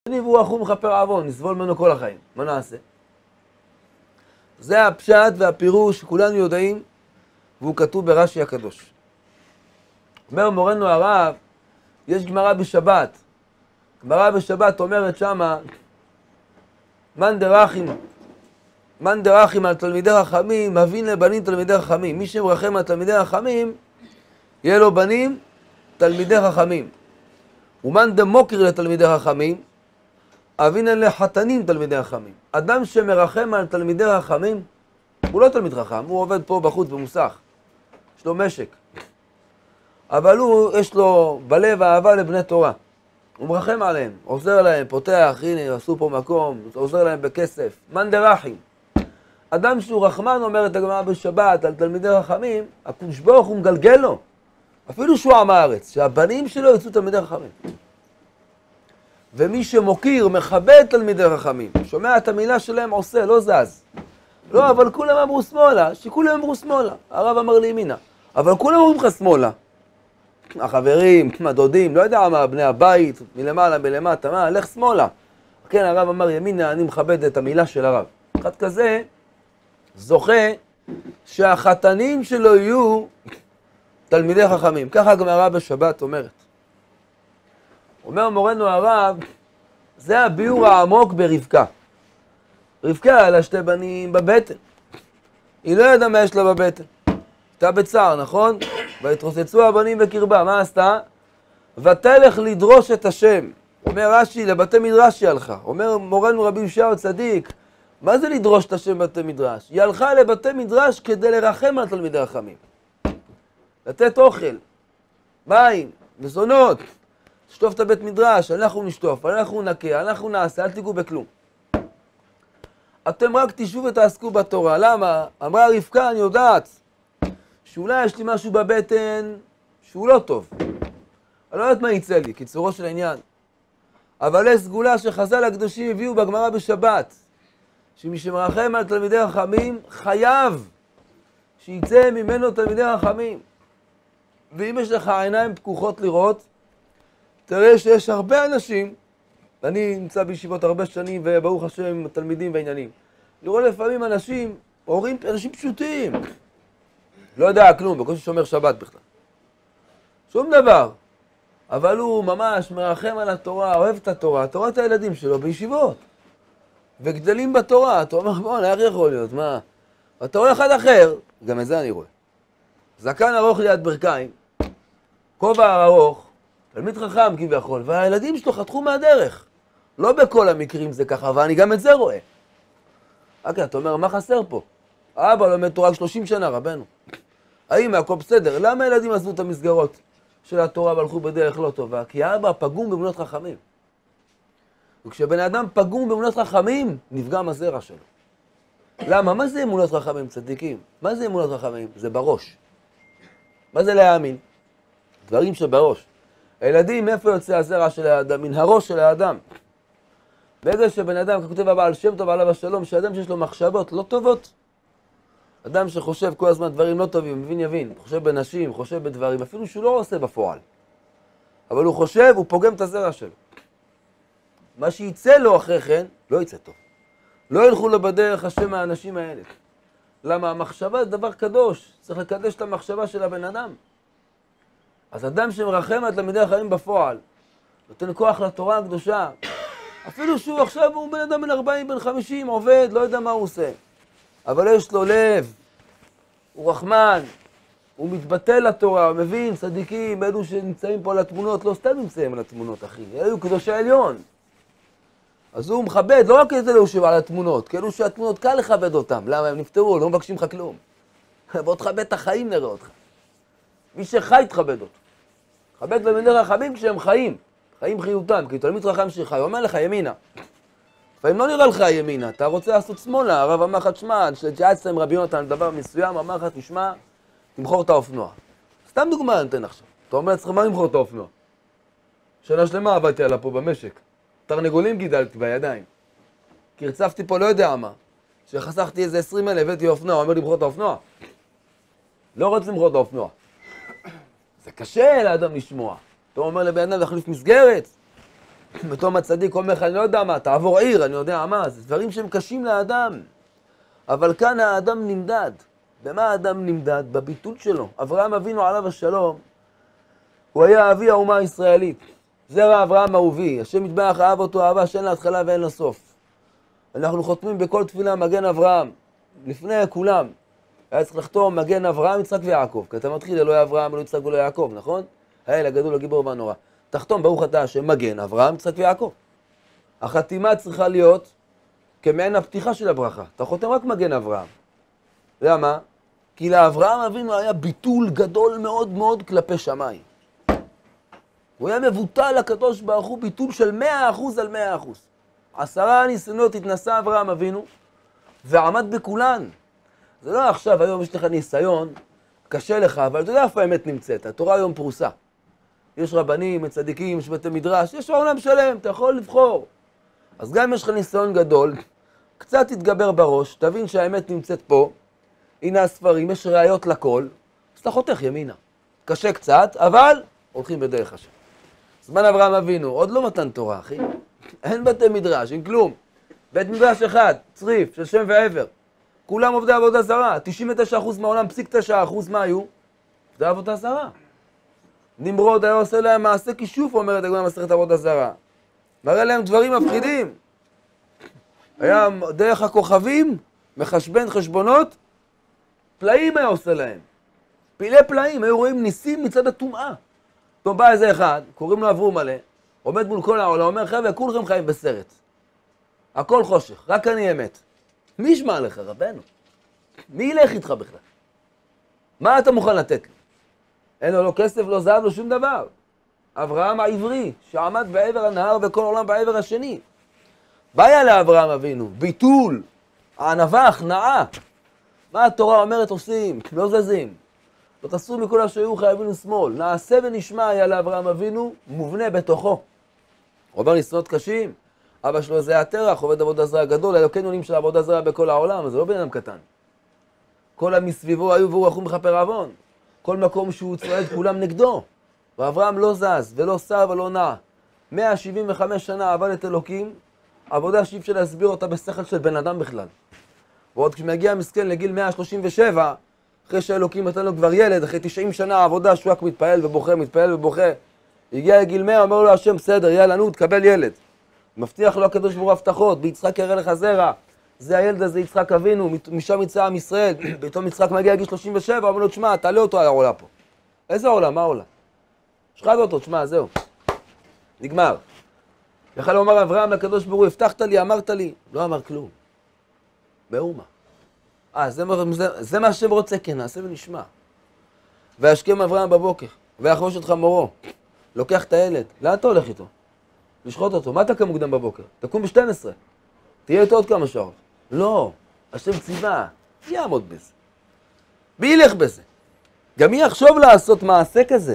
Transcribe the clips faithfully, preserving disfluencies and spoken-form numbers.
והוא אחום מכפר עוון, נסבול ממנו כל החיים. מה נעשה? זה הפשט והפירוש שכולנו יודעים, והוא כתוב ברש"י הקדוש. אומר מורנו הרב, יש גמרא בשבת. גמרא בשבת אומרת שמה, מן דרכים, מן דרכים על תלמידי חכמים, מבין לבנים תלמידי חכמים. מי שמרחם על תלמידי חכמים, יהיה לו בנים תלמידי חכמים. ומן דמוקר לתלמידי חכמים, אבינן לחתנים תלמידי חכמים. אדם שמרחם על תלמידי חכמים, הוא לא תלמיד חכם, הוא עובד פה בחוץ במוסך. יש לו משק. אבל הוא, יש לו בלב אהבה לבני תורה. הוא מרחם עליהם, עוזר להם, פותח, הנה, עשו פה מקום, עוזר להם בכסף. מן דרכים. אדם שהוא רחמן, אומרת הגמרא בשבת, על תלמידי חכמים, הקדוש ברוך הוא מגלגל לו. אפילו שהוא עם הארץ, שהבנים שלו יצאו תלמידי חכמים. ומי שמוקיר, מכבד תלמידי חכמים, שומע את המילה שלהם עושה, לא זז. לא, אבל כולם אמרו שמאלה, שכולם אמרו שמאלה. הרב אמר לי ימינה. אבל כולם אומרים לך שמאלה. החברים, הדודים, לא יודע מה, בני הבית, מלמעלה, מלמטה, מה, לך שמאלה. כן, הרב אמר ימינה, אני מכבד את המילה של הרב. אחד כזה זוכה שהחתנים שלו יהיו תלמידי חכמים. ככה הגמרא בשבת אומרת. אומר מורנו הרב, זה הביאור העמוק ברבקה. רבקה היה לה שתי בנים בבטן. היא לא ידעה מה יש לה בבטן. הייתה בצער, נכון? והתרוצצו הבנים בקרבה. מה עשתה? ותלך לדרוש את השם. אומר רש"י, לבתי מדרש היא הלכה. אומר מורנו רבי ישעיהו צדיק, מה זה לדרוש את השם בבתי מדרש? היא הלכה לבתי מדרש כדי לרחם על תלמידי חכמים. לתת אוכל, מים, מזונות. לשטוף את הבית מדרש, אנחנו נשטוף, אנחנו נקה, אנחנו נעשה, אל תיגעו בכלום. אתם רק תשבו ותעסקו בתורה. למה? אמרה רבקה, אני יודעת שאולי יש לי משהו בבטן שהוא לא טוב. אני לא יודעת מה יצא לי, קיצורו של העניין. אבל יש סגולה שחז"ל הקדושים הביאו בגמרא בשבת, שמי שמרחם על תלמידי חכמים חייב שיצא ממנו תלמידי חכמים. ואם יש לך עיניים פקוחות לראות, תראה שיש הרבה אנשים, אני נמצא בישיבות הרבה שנים וברוך השם תלמידים ועניינים. לראות לפעמים אנשים, הורים, אנשים פשוטים, לא יודע כלום, בקושי שומר שבת בכלל. שום דבר. אבל הוא ממש מרחם על התורה, אוהב את התורה, התורה את הילדים שלו בישיבות. וגדלים בתורה, אתה אומר, בוא, איך יכול להיות, מה? אתה רואה אחד אחר, גם את זה אני רואה. זקן ארוך ליד ברכיים, כובע ארוך, תלמיד חכם כביכול, והילדים שלו חתכו מהדרך. לא בכל המקרים זה ככה, אבל אני גם את זה רואה. אוקיי, אתה אומר, מה חסר פה? אבא לומד תורה שלושים שנה, רבנו. האמא, הכל בסדר. למה הילדים עזבו את המסגרות של התורה והלכו בדרך לא טובה? כי האבא פגום באמונות חכמים. וכשבן אדם פגום באמונות חכמים, נפגע מהזרע שלו. למה? מה זה אמונות חכמים, צדיקים? מה זה אמונות חכמים? זה בראש. מה זה להאמין? דברים שבראש. הילדים, מאיפה יוצא הזרע של האדם? מן הראש של האדם. ברגע שבן אדם, ככותב הבעל שם טוב עליו השלום, שאדם שיש לו מחשבות לא טובות, אדם שחושב כל הזמן דברים לא טובים, מבין יבין, חושב בנשים, חושב בדברים, אפילו שהוא לא עושה בפועל. אבל הוא חושב, הוא פוגם את הזרע שלו. מה שיצא לו אחרי כן, לא יצא טוב. לא ילכו לו בדרך השם האנשים האלה. למה? המחשבה זה דבר קדוש, צריך לקדש את המחשבה של הבן אדם. אז אדם שמרחם על תלמידי החיים בפועל, נותן כוח לתורה הקדושה, אפילו שהוא עכשיו הוא בן אדם בן ארבעים, בן חמישים, עובד, לא יודע מה הוא עושה. אבל יש לו לב, הוא רחמן, הוא מתבטל לתורה, הוא מבין, צדיקים, אלו שנמצאים פה על התמונות, לא סתם נמצאים על התמונות, אחי, אלו קדושי עליון. אז הוא מכבד, לא רק את אלו שעל התמונות, כאילו שהתמונות קל לכבד אותם. למה? הם נפטרו, לא מבקשים לך כלום. בוא תכבד את החיים, נראה אותך. מי שחי תכבד אותו. תכבד תלמידי חכמים כשהם חיים, חיים חיותם, כי תלמיד חכם שחי, הוא אומר לך ימינה. לפעמים לא נראה לך ימינה, אתה רוצה לעשות שמאלה, הרב אמר לך תשמע, שהתייעצת עם רבי יונתן על דבר מסוים, אמר לך תשמע, תמכור את האופנוע. סתם דוגמה אני נותן עכשיו. אתה אומר לעצמך, מה למכור את האופנוע? שנה שלמה עבדתי עליו פה במשק. תרנגולים גידלתי בידיים. קרצפתי פה לא יודע מה. שחסכתי איזה עשרים אלף, הבאתי אופנוע, הוא אומר למכור את האופנוע. לא רוצה למכור את האופנוע. זה קשה לאדם לשמוע. אתה אומר לבן אדם להחליף מסגרת. בתום הצדיק אומר לך, אני לא יודע מה, תעבור עיר, אני יודע מה, זה דברים שהם קשים לאדם. אבל כאן האדם נמדד. במה האדם נמדד? בביטול שלו. אברהם אבינו עליו השלום, הוא היה אבי האומה הישראלית. זרע אברהם אהובי, השם יתברך אהב אותו אהבה שאין לה התחלה ואין לה סוף. אנחנו חותמים בכל תפילה מגן אברהם, לפני כולם. היה צריך לחתום מגן אברהם, יצחק ויעקב, כי אתה מתחיל אלוהי אברהם, אלוהי יצחק ולא יעקב, נכון? האל הגדול, הגיבור והנורא. תחתום ברוך אתה השם מגן אברהם, יצחק ויעקב. החתימה צריכה להיות כמעין הפתיחה של הברכה. אתה חותם רק מגן אברהם. למה? כי לאברהם אבינו היה ביטול גדול מאוד מאוד כלפי שמיים. הוא היה מבוטל לקדוש ברוך הוא ביטול של מאה אחוז על מאה אחוז. עשרה ניסיונות התנסה אברהם אבינו ועמד בכולן. זה לא עכשיו, היום יש לך ניסיון, קשה לך, אבל אתה יודע איפה האמת נמצאת. התורה היום פרוסה. יש רבנים, צדיקים, יש בתי מדרש, יש עולם שלם, אתה יכול לבחור. אז גם אם יש לך ניסיון גדול, קצת תתגבר בראש, תבין שהאמת נמצאת פה, הנה הספרים, יש ראיות לכל, אז אתה חותך ימינה. קשה קצת, אבל הולכים בדרך השם. זמן אברהם אבינו, עוד לא מתן תורה, אחי. אין בתי מדרש, אין כלום. בית מדרש אחד, צריף, של שם ועבר. כולם עובדי עבודה זרה. תשעים ותשעה אחוז מהעולם, פסיק תשעה אחוז מה היו? עובדי עבודה זרה. נמרוד היה עושה להם מעשה כישוף, אומרת הגמרא במסכת עבודה זרה. מראה להם דברים מפחידים. היה דרך הכוכבים, מחשבן חשבונות, פלאים היה עושה להם. פעילי פלאים, היו רואים ניסים מצד הטומאה. פתאום בא איזה אחד, קוראים לו אברום מלא, עומד מול כל העולם, אומר, חבר'ה, כולכם חיים בסרט. הכל חושך, רק אני אמת. מי ישמע לך, רבנו? מי ילך איתך בכלל? מה אתה מוכן לתת לי? אין לו לא כסף, לא זהב, לא שום דבר. אברהם העברי, שעמד בעבר הנהר וכל העולם בעבר השני. בעיה לאברהם אבינו, ביטול, הענווה, הכנעה. מה התורה אומרת עושים? לא זזים. לא תעשו מכל שהיו חייבים לשמאל. נעשה ונשמע היה לאברהם אבינו, מובנה בתוכו. הוא אומר ניסיונות קשים. אבא שלו זה התרח, עובד עבודה זרה גדול, אלוקינו עולים של עבודה זרה בכל העולם, זה לא בן אדם קטן. כל המסביבו היו והוא רחום מכפר עוון. כל מקום שהוא צועד כולם נגדו. ואברהם לא זז ולא שר ולא נע. מאה שבעים וחמש שנה עבד את אלוקים, עבודה שאי אפשר להסביר אותה בשכל של בן אדם בכלל. ועוד כשמגיע מסכן לגיל מאה שלושים ושבע, אחרי שהאלוקים נתן לו כבר ילד, אחרי תשעים שנה עבודה שהוא רק מתפעל ובוכה, מתפעל ובוכה, הגיע לגיל מאה, אומר לו השם, בסדר, יאללה, נו, תקבל ילד. מבטיח לו הקדוש ברוך הוא הבטחות, ביצחק יראה לך זרע. זה הילד הזה, יצחק אבינו, משם יצא עם ישראל. פתאום יצחק מגיע לגיל שלושים ושבע, אומר לו, תשמע, תעלה אותו על העולה פה. איזה עולה? מה עולה? שחד אותו, תשמע, זהו. נגמר. יכל לומר אברהם לקדוש ברוך הוא, הבטחת לי, אמרת לי. לא אמר כלום. מאומה. אה, זה, זה, זה מה שהם רוצה, כן, נעשה ונשמע. והשכם אברהם בבוקר, ויחבוש אותך מורו. לוקח את הילד, לאן אתה הולך איתו? לשחוט אותו. מה אתה קם מוקדם בבוקר? תקום ב-שתים עשרה. תהיה איתו עוד כמה שעות. לא, השם ציווה, יעמוד בזה. מי ילך בזה? גם מי יחשוב לעשות מעשה כזה?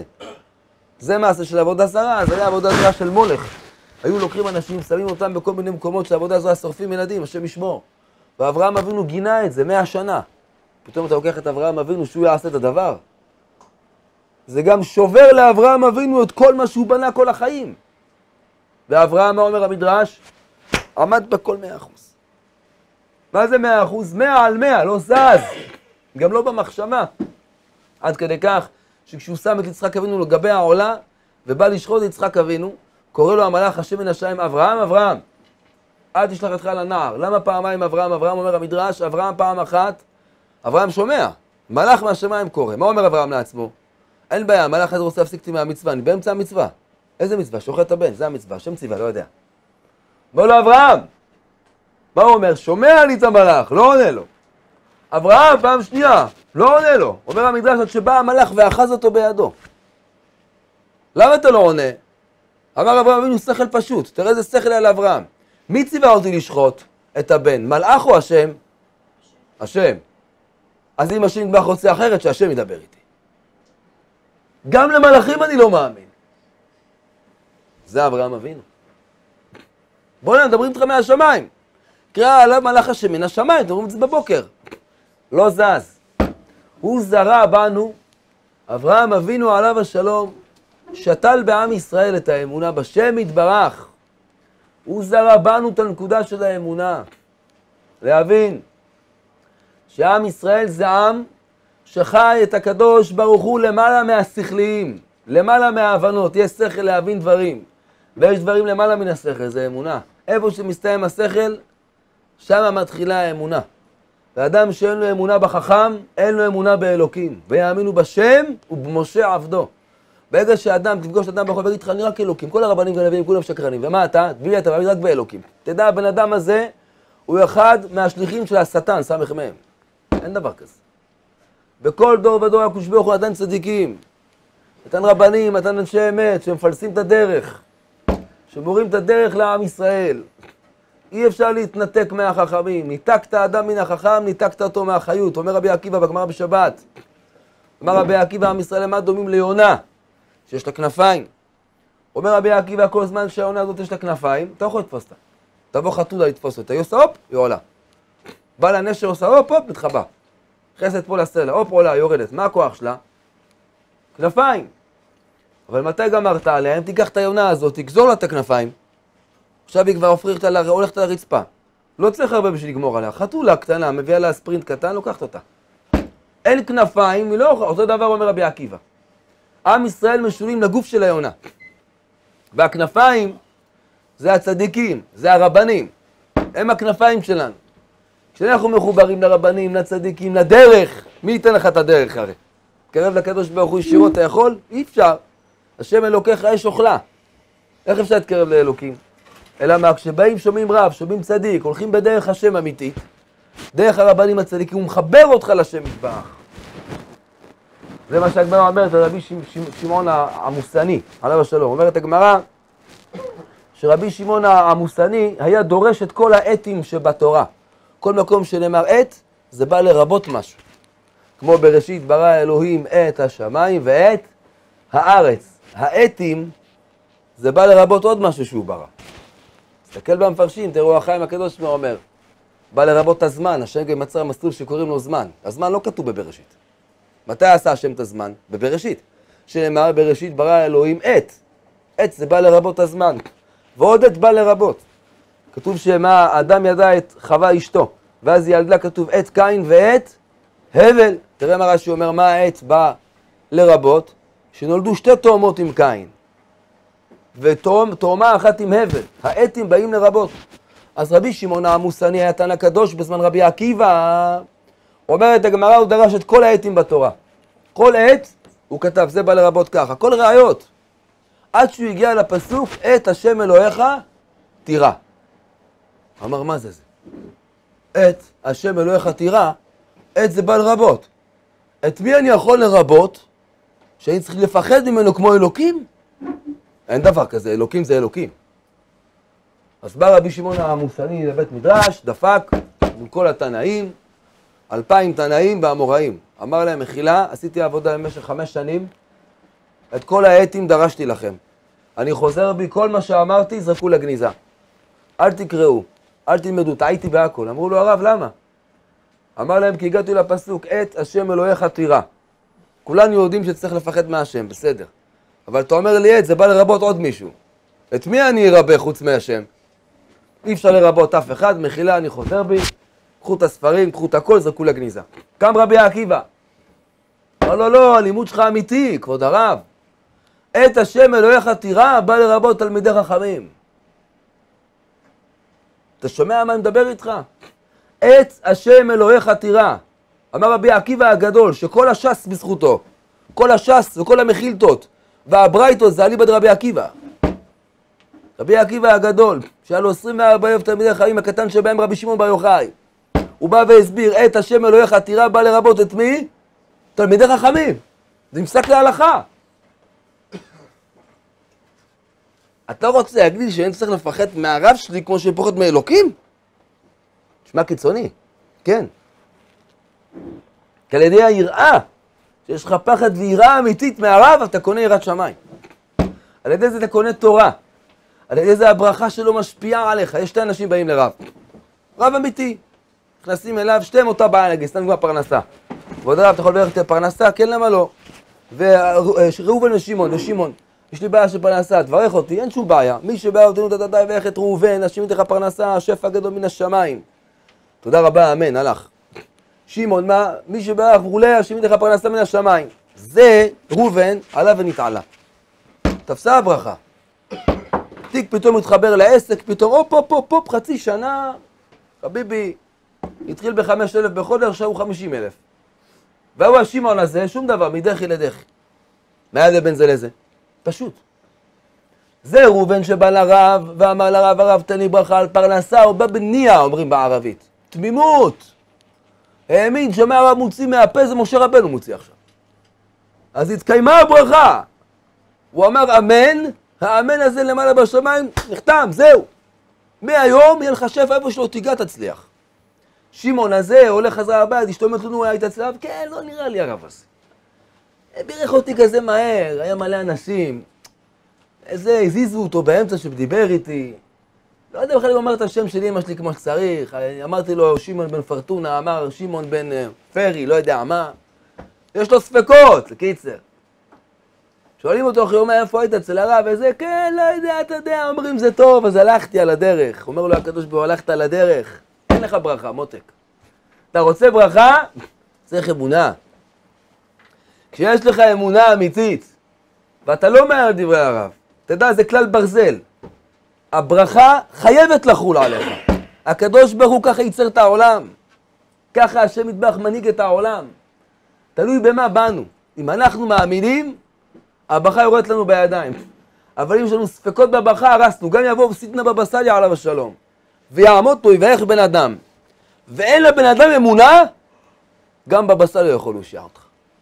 זה מעשה של עבודה זרה, זה היה עבודה זרה של מולך. היו לוקחים אנשים, שמים אותם בכל מיני מקומות של עבודה זרה, שורפים ילדים, השם ישמור. ואברהם אבינו גינה את זה מאה שנה. פתאום אתה לוקח את אברהם אבינו שהוא יעשה את הדבר. זה גם שובר לאברהם אבינו את כל מה שהוא בנה כל החיים. ואברהם, מה אומר המדרש? עמד בכל מאה אחוז. מה זה מאה אחוז? מאה על מאה, לא זז. גם לא במחשבה. עד כדי כך שכשהוא שם את יצחק אבינו לגבי העולה, ובא לשחוט את יצחק אבינו, קורא לו המלאך השם מן השמיים, אברהם, אברהם, אל תשלח אותך לנער. למה פעמיים אברהם? אברהם אומר המדרש, אברהם פעם אחת, אברהם שומע. מלאך מהשמיים קורא. מה אומר אברהם לעצמו? אין בעיה, המלאך הזה רוצה להפסיק אותי מהמצווה, אני באמצע המצווה. איזה מצווה? שוחט הבן, זה המצווה, שם ציווה, לא יודע. אומר לו אברהם, מה הוא אומר? שומע לי את המלאך, לא עונה לו. אברהם פעם שנייה, לא עונה לו. אומר המדרש עד שבא המלאך ואחז אותו בידו. למה אתה לא עונה? אמר אברהם אבינו שכל פשוט, תראה איזה שכל היה לאברהם. מי ציווה אותי לשחוט את הבן? מלאך או השם? השם. אז אם השם נדבך רוצה אחרת, שהשם ידבר איתי. גם למלאכים אני לא מאמין. זה אברהם אבינו. בואו נדברים איתך מהשמיים. קרא עליו מלאך השם מן השמיים, אתם רואים את זה בבוקר. לא זז. הוא זרע בנו, אברהם אבינו עליו השלום, שתל בעם ישראל את האמונה בשם יתברך. הוא זרע בנו את הנקודה של האמונה. להבין שעם ישראל זה עם שחי את הקדוש ברוך הוא למעלה מהשכליים, למעלה מההבנות. יש שכל להבין דברים, ויש דברים למעלה מן השכל, זה אמונה. איפה שמסתיים השכל, שם מתחילה האמונה. ואדם שאין לו אמונה בחכם, אין לו אמונה באלוקים. ויאמינו בשם ובמשה עבדו. ברגע שאדם, תפגוש אדם בחול ויגיד לך, אני רק אלוקים, כל הרבנים גנבים, כולם שקרנים. ומה אתה? תביאי, אתה מאמין רק באלוקים. תדע, הבן אדם הזה הוא אחד מהשליחים של השטן, סמך מהם. אין דבר כזה. בכל דור ודור הקדוש ברוך הוא נתן צדיקים, נתן רבנים, נתן אנשי אמת, שמפלסים את הדרך, שמורים את הדרך לעם ישראל. אי אפשר להתנתק מהחכמים. ניתקת האדם מן החכם, ניתקת אותו מהחיות. אומר רבי עקיבא בגמרא בשבת. אומר רבי עקיבא, עם ישראל למה דומים ליונה, שיש לה כנפיים. אומר רבי עקיבא, כל זמן שהיונה הזאת יש לה כנפיים, אתה יכול לתפוס אותה. תבוא חתולה לתפוס אותה, היא עושה הופ, היא עולה. בא לנשר, עושה הופ, הופ, מתחבא. נכנסת פה לסלע, הופ, עולה, יורדת. מה הכוח שלה? כנפיים. אבל מתי גמרת עליהם? תיקח את היונה הזאת, תגזור לה את הכנפיים. עכשיו היא כבר הופכת לה, הולכת לרצפה. לא צריך הרבה בשביל לגמור עליה. חתולה קטנה, מביאה לה ספרינט קטן, לוקחת אותה. אין כנפיים, היא לא אוכל. אותו דבר אומר רבי עקיבא. עם ישראל משולים לגוף של היונה. והכנפיים זה הצדיקים, זה הרבנים. הם הכנפיים שלנו. כשאנחנו מחוברים לרבנים, לצדיקים, לדרך, מי ייתן לך את הדרך הרי? קרב לקדוש ברוך הוא ישירות, אתה יכול? אי אפשר. השם אלוקיך אש אוכלה. איך אפשר להתקרב לאלוקים? אלא מה, כשבאים שומעים רב, שומעים צדיק, הולכים בדרך השם אמיתית, דרך הרבנים הצדיקים, הוא מחבר אותך לשם יתברך. זה מה שהגמרא אומרת על רבי שמעון המוסני, עליו השלום. אומרת הגמרא שרבי שמעון המוסני היה דורש את כל האתים שבתורה. כל מקום שנאמר עת, זה בא לרבות משהו. כמו בראשית ברא אלוהים את השמיים ואת הארץ. האתים זה בא לרבות עוד משהו שהוא ברא. תסתכל במפרשים, תראו החיים הקדוש אומר, בא לרבות הזמן, השם גם מצא מסלול שקוראים לו זמן. הזמן לא כתוב בבראשית. מתי עשה השם את הזמן? בבראשית. שנאמר בראשית ברא אלוהים עת. עת זה בא לרבות הזמן. ועוד עת בא לרבות. כתוב שמה האדם ידע את חווה אשתו, ואז היא ילדה כתוב עת קין ועת הבל. תראה מה רש"י אומר, מה העת בא לרבות? שנולדו שתי תאומות עם קין. ותאומה אחת עם הבל. העתים באים לרבות. אז רבי שמעון המוסני היה תנא קדוש בזמן רבי עקיבא. אומרת הגמרא, הוא דרש את כל העתים בתורה. כל עת, הוא כתב, זה בא לרבות ככה. כל ראיות. עד שהוא הגיע לפסוק, את השם אלוהיך תירא. אמר, מה זה זה? את השם אלוהיך תירא, את זה בא לרבות. את מי אני יכול לרבות? שאני צריך לפחד ממנו כמו אלוקים? אין דבר כזה, אלוקים זה אלוקים. אז בא רבי שמעון המוסני לבית מדרש, דפק עם כל התנאים, אלפיים תנאים והאמוראים. אמר להם, מחילה, עשיתי עבודה במשך חמש שנים, את כל העתים דרשתי לכם. אני חוזר בי, כל מה שאמרתי, זרקו לגניזה. אל תקראו, אל תלמדו, טעיתי בהכל. אמרו לו, הרב, למה? אמר להם, כי הגעתי לפסוק, את השם אלוהיך תירא. כולנו יודעים שצריך לפחד מהשם, בסדר. אבל אתה אומר לי, את זה בא לרבות עוד מישהו. את מי אני ארבה חוץ מהשם? אי אפשר לרבות אף אחד, מחילה, אני חוזר בי, קחו את הספרים, קחו את הכל, זרקו לגניזה. קם רבי עקיבא. אמר לו, לא, הלימוד שלך אמיתי, כבוד הרב. את השם אלוהיך תירא, בא לרבות תלמידי חכמים. אתה שומע מה אני מדבר איתך? את השם אלוהיך תירא. אמר רבי עקיבא הגדול, שכל הש"ס בזכותו, כל הש"ס וכל המחילתות, והברייתות זה אליבא דרבי עקיבא. רבי עקיבא הגדול, שהיה לו עשרים וארבעה אלף תלמידי חכמים, הקטן שבהם רבי שמעון בר יוחאי. הוא בא והסביר, את השם אלוהיך תירא, בא לרבות את מי? תלמידי חכמים. זה נפסק להלכה. אתה רוצה להגיד לי שאין צריך לפחד מהרב שלי כמו שפוחד מאלוקים? נשמע קיצוני, כן. כי על ידי היראה, שיש לך פחד ויראה אמיתית מהרב, אתה קונה יראת שמיים. על ידי זה אתה קונה תורה. על ידי זה הברכה שלו משפיעה עליך. יש שתי אנשים באים לרב. רב אמיתי. נכנסים אליו, שתיהם אותה בעיה נגיד, סתם כבר פרנסה. ועוד הרב, אתה יכול לברך את הפרנסה? כן, למה לא? וראובן ושמעון, ושמעון. יש לי בעיה של פרנסה, תברך אותי, אין שום בעיה. מי שבא אותנו תתתי ואיך את ראובן, השם ייתן לך פרנסה, שפע גדול מן השמיים. תודה רבה, אמן, הלך. שמעון, מה? מי שבא וכולי, השם ייתן לך פרנסה מן השמיים. זה ראובן, עלה ונתעלה. תפסה הברכה. תיק פתאום מתחבר לעסק, פתאום, אופ, אופ, אופ, אופ, חצי שנה, חביבי, התחיל בחמש אלף בחודש, עכשיו הוא חמישים אלף. והוא השמעון הזה, שום דבר, מדחי לדחי. מה היה בין זה לזה? פשוט. זה ראובן שבא לרב, ואמר לרב, הרב תן לי ברכה על פרנסה, הוא בא בנייה, אומרים בערבית. תמימות. האמין שמה הרב מוציא מהפה, זה משה רבנו מוציא עכשיו. אז התקיימה הברכה. הוא אמר אמן, האמן הזה למעלה בשמיים, נחתם, זהו. מהיום יהיה לך שפע, איפה שלא תיגע תצליח. שמעון הזה הולך חזרה הבית, אשתו אומרת לנו, היית אצלב? כן, לא נראה לי הרב הזה. בירך אותי כזה מהר, היה מלא אנשים. איזה, הזיזו אותו באמצע שדיבר איתי. לא יודע בכלל אם אמר את השם שלי, אמא שלי כמו שצריך. אמרתי לו, שמעון בן פרטונה, אמר שמעון בן פרי, לא יודע מה. יש לו ספקות, לקיצר. שואלים אותו אחרי אומר, איפה היית אצל הרב? וזה, כן, לא יודע, אתה יודע, אומרים זה טוב, אז הלכתי על הדרך. אומר לו הקדוש ברוך הוא, הלכת על הדרך. אין לך ברכה, מותק. אתה רוצה ברכה? צריך אמונה. כשיש לך אמונה אמיתית, ואתה לא מעל דברי הרב, תדע, זה כלל ברזל. הברכה חייבת לחול עליך. הקדוש ברוך הוא ככה ייצר את העולם. ככה השם יתברך מנהיג את העולם. תלוי במה באנו. אם אנחנו מאמינים, הברכה יורדת לנו בידיים. אבל אם יש לנו ספקות בברכה, הרסנו. גם יבוא סיטנה בבא סאלי עליו השלום. ויעמוד פה, יברך בן אדם. ואין לבן אדם אמונה, גם בבא סאלי לא יכול להושיע אותך.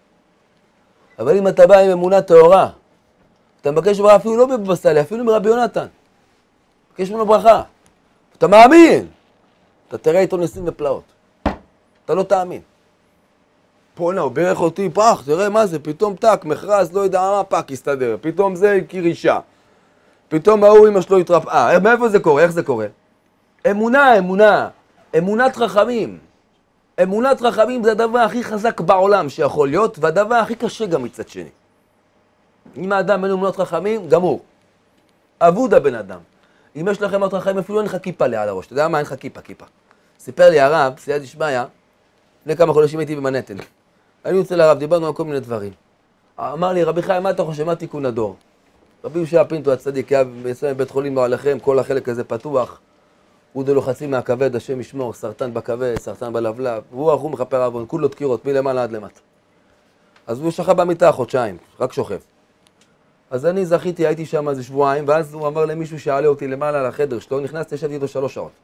אבל אם אתה בא עם אמונה טהורה, אתה מבקש ברכה אפילו לא בבא סאלי, אפילו מרבי יונתן. מבקש ממנו ברכה. אתה מאמין. אתה תראה איתו ניסים ופלאות. אתה לא תאמין. פונה, הוא בירך אותי, פח, תראה מה זה, פתאום טק, מכרז, לא יודע מה, פק יסתדר. פתאום זה קירישה. פתאום ההוא אמא שלו התרפאה. מאיפה זה קורה? איך זה קורה? אמונה, אמונה. אמונת חכמים. אמונת חכמים זה הדבר הכי חזק בעולם שיכול להיות, והדבר הכי קשה גם מצד שני. אם האדם אין אמונות חכמים, גמור. אבוד הבן אדם. אם יש לכם אמונות חכמים, אפילו אין לך כיפה ליד הראש. אתה יודע מה? אין לך כיפה, כיפה. סיפר לי הרב, סייעתא דשמיא, לפני כמה חודשים הייתי במנהטן. אני יוצא לרב, דיברנו על כל מיני דברים. אמר לי, רבי חיים, מה אתה חושב? מה תיקון הדור? רבי יהושע פינטו הצדיק, היה בבית חולים בעליכם, כל החלק הזה פתוח. הוא דלוחצים מהכבד, השם ישמור, סרטן בכבד, סרטן בלבלב. והוא אחו מכפר עוון, כולו דקירות, מלמעלה עד למטה. אז הוא שכב במיטה חודשיים, רק שוכב. אז אני זכיתי, הייתי שם איזה שבועיים, ואז הוא אמר למישהו שעלה אותי למעלה לחדר שלו, נכנסתי, ישבתי איתו שלוש שעות.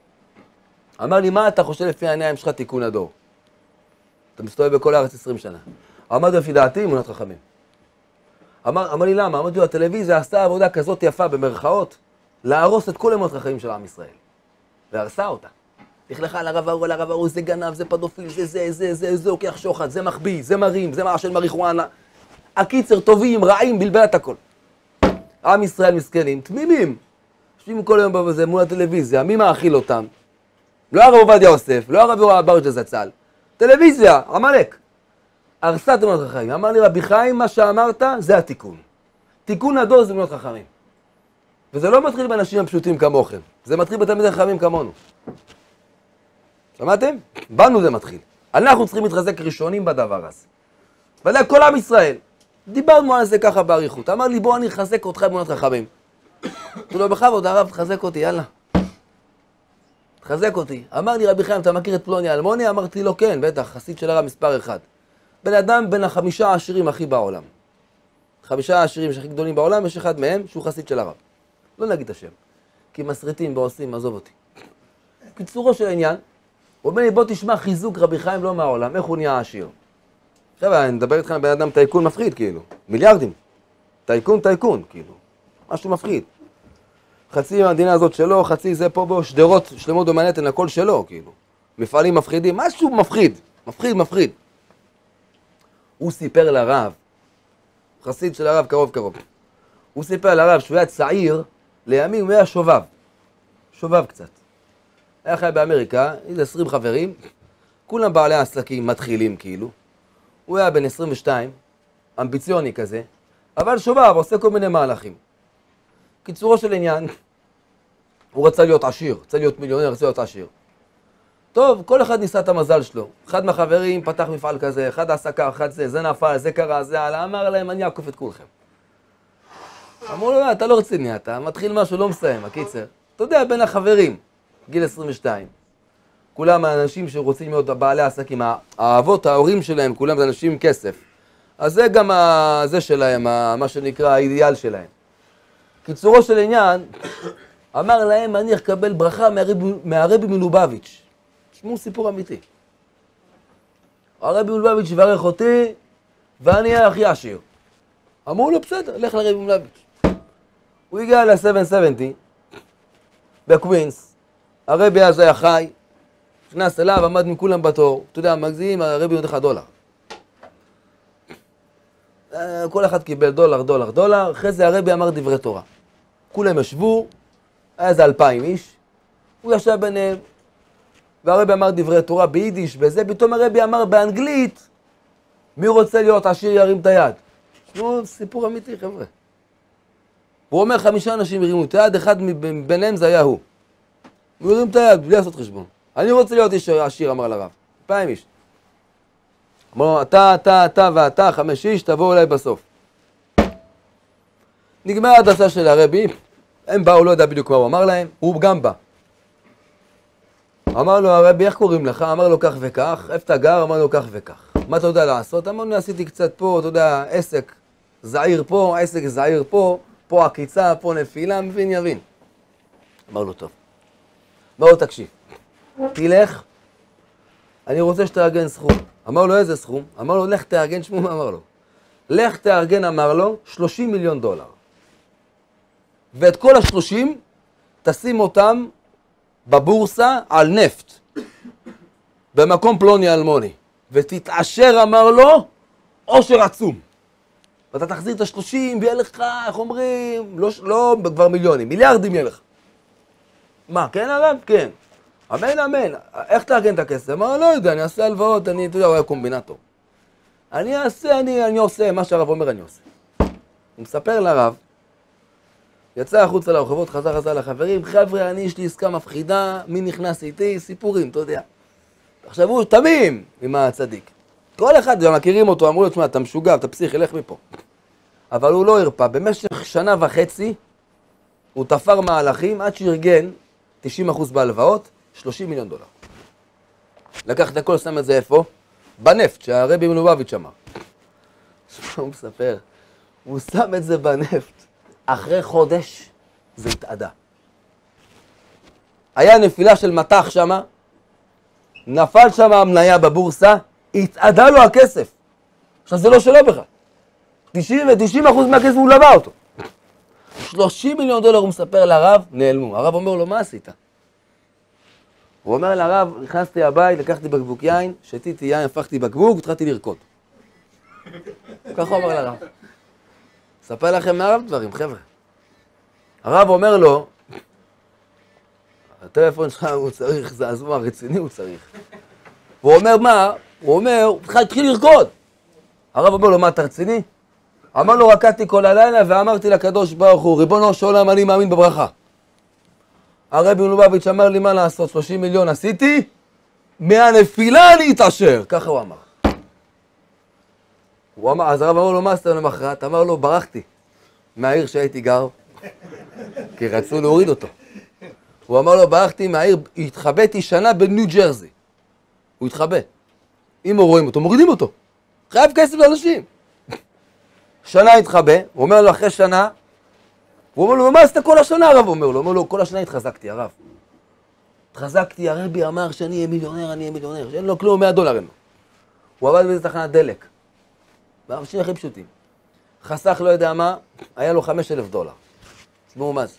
אמר לי, מה אתה חושב לפי העיניים שלך תיקון הדור? אתה מסתובב בכל הארץ עשרים שנה. אמרתי, לפי דעתי, אמונת חכמים. אמר, אמר לי, למה? אמרתי לו, הטלוויזיה עשתה עבודה כזאת יפה במרכאות, להרוס את כל אמונות חכמים של עם ישראל. והרסה אותה. לכלכה על הרב ההוא, על הרב ההוא, זה גנב, זה פדופיל, זה זה, זה, זה, זה, לוקח שוחד, זה מחביא, זה מרים, זה מעשן מריחואנה. הקיצר, טובים, רעים, בלבל את הכל. עם ישראל מסכנים, תמימים. יושבים כל היום בזה מול הטלוויזיה, מי מאכיל אותם? לא הרב עובדיה יוסף, לא הרב יורם אברג'ה זצ"ל. טלוויזיה, עמלק. הרסה את אמונות חכמים. אמר לי רבי חיים, מה שאמרת, זה התיקון. תיקון הדור זה אמונות חכמים. וזה לא מתחיל באנשים הפשוטים כמוכם. זה מתחיל בתלמידי חכמים כמונו. שמעתם? בנו זה מתחיל. אנחנו צריכים להתחזק ראשונים בדבר הזה. ודאי כל עם ישראל. דיברנו על זה ככה בעריכות. אמר לי, בוא אני אחזק אותך באמונות חכמים. אמרתי לו, בכבוד, הרב, תחזק אותי, יאללה. תחזק אותי. אמר לי, רבי חיים, אתה מכיר את פלוני אלמוני? אמרתי לו, כן, בטח, חסיד של הרב מספר אחד. בן אדם בין החמישה העשירים הכי בעולם. חמישה העשירים שהכי גדולים בעולם, יש אחד מהם שהוא חסיד של הרב. לא נגיד את השם. כי מסריטים ועושים, עזוב אותי. קיצורו של העניין, הוא אומר לי, בוא תשמע חיזוק רבי חיים לא מהעולם, איך הוא נהיה עשיר. עכשיו, אני מדבר איתך בן אדם טייקון מפחיד, כאילו. מיליארדים. טייקון, טייקון, כאילו. משהו מפחיד. חצי מהמדינה הזאת שלו, חצי זה פה בו, שדרות שלמות במנהטן, הכל שלו, כאילו. מפעלים מפחידים, משהו מפחיד. מפחיד, מפחיד. הוא סיפר לרב, חסיד של הרב קרוב קרוב. הוא סיפר לרב שהוא היה צעיר, לימים הוא היה שובב. שובב קצת. היה חי באמריקה, איזה עשרים חברים, כולם בעלי עסקים מתחילים כאילו. הוא היה בן עשרים ושתיים, אמביציוני כזה, אבל שובב עושה כל מיני מהלכים. קיצורו של עניין, הוא רצה להיות עשיר, רצה להיות מיליונר, רצה להיות עשיר. טוב, כל אחד ניסה את המזל שלו. אחד מהחברים פתח מפעל כזה, אחד עשה כך, אחד זה, זה נפל, זה קרה, זה עלה, אמר להם, אני אעקוף את כולכם. אמרו לו, אתה לא רציני, אתה מתחיל משהו, לא מסיים, הקיצר. אתה יודע, בין החברים, גיל עשרים ושתיים. כולם האנשים שרוצים להיות בעלי העסקים, האבות, ההורים שלהם, כולם זה אנשים עם כסף. אז זה גם זה שלהם, מה שנקרא האידיאל שלהם. קיצורו של עניין, אמר להם, אני אקבל ברכה מהרבי מלובביץ'. תשמעו סיפור אמיתי. הרבי מלובביץ' יברך אותי, ואני אהיה הכי עשיר. אמרו לו, בסדר, לך לרבי מלובביץ'. הוא הגיע ל-שבע שבעים בקווינס. הרבי אז היה חי, נכנס אליו, עמד מכולם בתור. אתה יודע, מגזים, הרבי נותן לך דולר. כל אחד קיבל דולר, דולר, דולר. אחרי זה הרבי אמר דברי תורה. כולם ישבו, היה איזה אלפיים איש. הוא ישב ביניהם, והרבי אמר דברי תורה ביידיש, וזה פתאום הרבי אמר באנגלית, מי רוצה להיות עשיר ירים את היד. תשמעו, סיפור אמיתי, חבר'ה. הוא אומר חמישה אנשים הרימו את היד, אחד מביניהם זה היה הוא. הוא הרים את היד, בלי לעשות חשבון. אני רוצה להיות איש עשיר, אמר לרב. אלפיים איש. אמר לו, אתה, אתה, אתה ואתה, חמש איש, תבואו אליי בסוף. נגמר הדסה של הרבי, הם באו, לא יודע בדיוק מה הוא אמר להם, הוא גם בא. אמר לו, הרבי, איך קוראים לך? אמר לו כך וכך, איפה אתה גר? אמר לו כך וכך. מה אתה יודע לעשות? אמר לו, עשיתי קצת פה, אתה יודע, עסק זעיר פה, עסק זעיר פה, פה עקיצה, פה נפילה, מבין יבין. אמר לו, טוב. אמר לו, תקשיב, תלך, אני רוצה שתארגן סכום. אמר לו, איזה סכום? אמר לו, לך תארגן, שמו מה אמר לו. לך תארגן, אמר לו, שלושים מיליון דולר. ואת כל השלושים, תשים אותם בבורסה על נפט, במקום פלוני אלמוני. ותתעשר, אמר לו, עושר עצום. ואתה תחזיר את השלושים, ויהיה לך, איך אומרים, לא, לא כבר מיליונים, מיליארדים יהיה לך. מה, כן הרב? כן. אמן, אמן. איך תארגן את הכסף? אמר, לא יודע, אני אעשה הלוואות, אני, אתה יודע, הוא היה קומבינטור. אני אעשה, אני, אני עושה, מה שהרב אומר אני עושה. הוא מספר לרב, יצא החוצה לרחובות, חזר חזר לחברים, חבר'ה, אני יש לי עסקה מפחידה, מי נכנס איתי? סיפורים, אתה יודע. עכשיו הוא תמים עם הצדיק. כל אחד, הם מכירים אותו, אמרו לו, תשמע, אתה משוגע, אתה פסיכי, לך מפה. אבל הוא לא הרפא. במשך שנה וחצי, הוא תפר מהלכים עד שארגן תשעים אחוז בהלוואות, שלושים מיליון דולר. לקח את הכל, שם את זה איפה? בנפט, שהרבי מלובביץ' אמר. הוא מספר, הוא שם את זה בנפט. אחרי חודש זה התאדה. היה נפילה של מטח שמה, נפל שמה המניה בבורסה, התאדה לו הכסף. עכשיו זה לא שלו בכלל. תשעים אחוז מהכסף הוא לבא אותו. שלושים מיליון דולר הוא מספר לרב, נעלמו. הרב אומר לו, מה עשית? הוא אומר לרב, נכנסתי הבית, לקחתי בקבוק יין, שתיתי יין, הפכתי בקבוק, התחלתי לרקוד. ככה הוא אומר לרב. ספר לכם מהרב דברים, חבר'ה. הרב אומר לו, הטלפון שלך הוא צריך, זעזוע רציני הוא צריך. הוא אומר מה? הוא אומר, הוא התחיל לרקוד. הרב אומר לו, מה, אתה רציני? אמר לו, רקדתי כל הלילה ואמרתי לקדוש ברוך הוא, ריבונו של עולם, אני מאמין בברכה. הרבי מלובביץ' אמר לי מה לעשות, שלושים מיליון עשיתי, מהנפילה אני אתעשר. ככה הוא אמר. הוא אמר, אז הרב אמר לו, מה עשית למחרת? אמר לו, ברחתי מהעיר שהייתי גר, כי רצו להוריד אותו. הוא אמר לו, ברחתי מהעיר, התחבאתי שנה בניו ג'רזי. הוא התחבא. אם הוא רואים אותו, מורידים אותו. חייב כסף לאנשים. שנה התחבא, הוא אומר לו, אחרי שנה, הוא אומר לו, מה עשית כל השנה, הרב? הוא אומר לו, אומר לו, כל השנה התחזקתי, הרב. התחזקתי, הרבי אמר שאני אהיה מיליונר, אני אהיה מיליונר, שאין לו כלום, מאה דולר אין לו. הוא עבד באיזה תחנת דלק. באנשים הכי פשוטים. חסך לא יודע מה, היה לו חמש אלף דולר. תשמעו מה זה.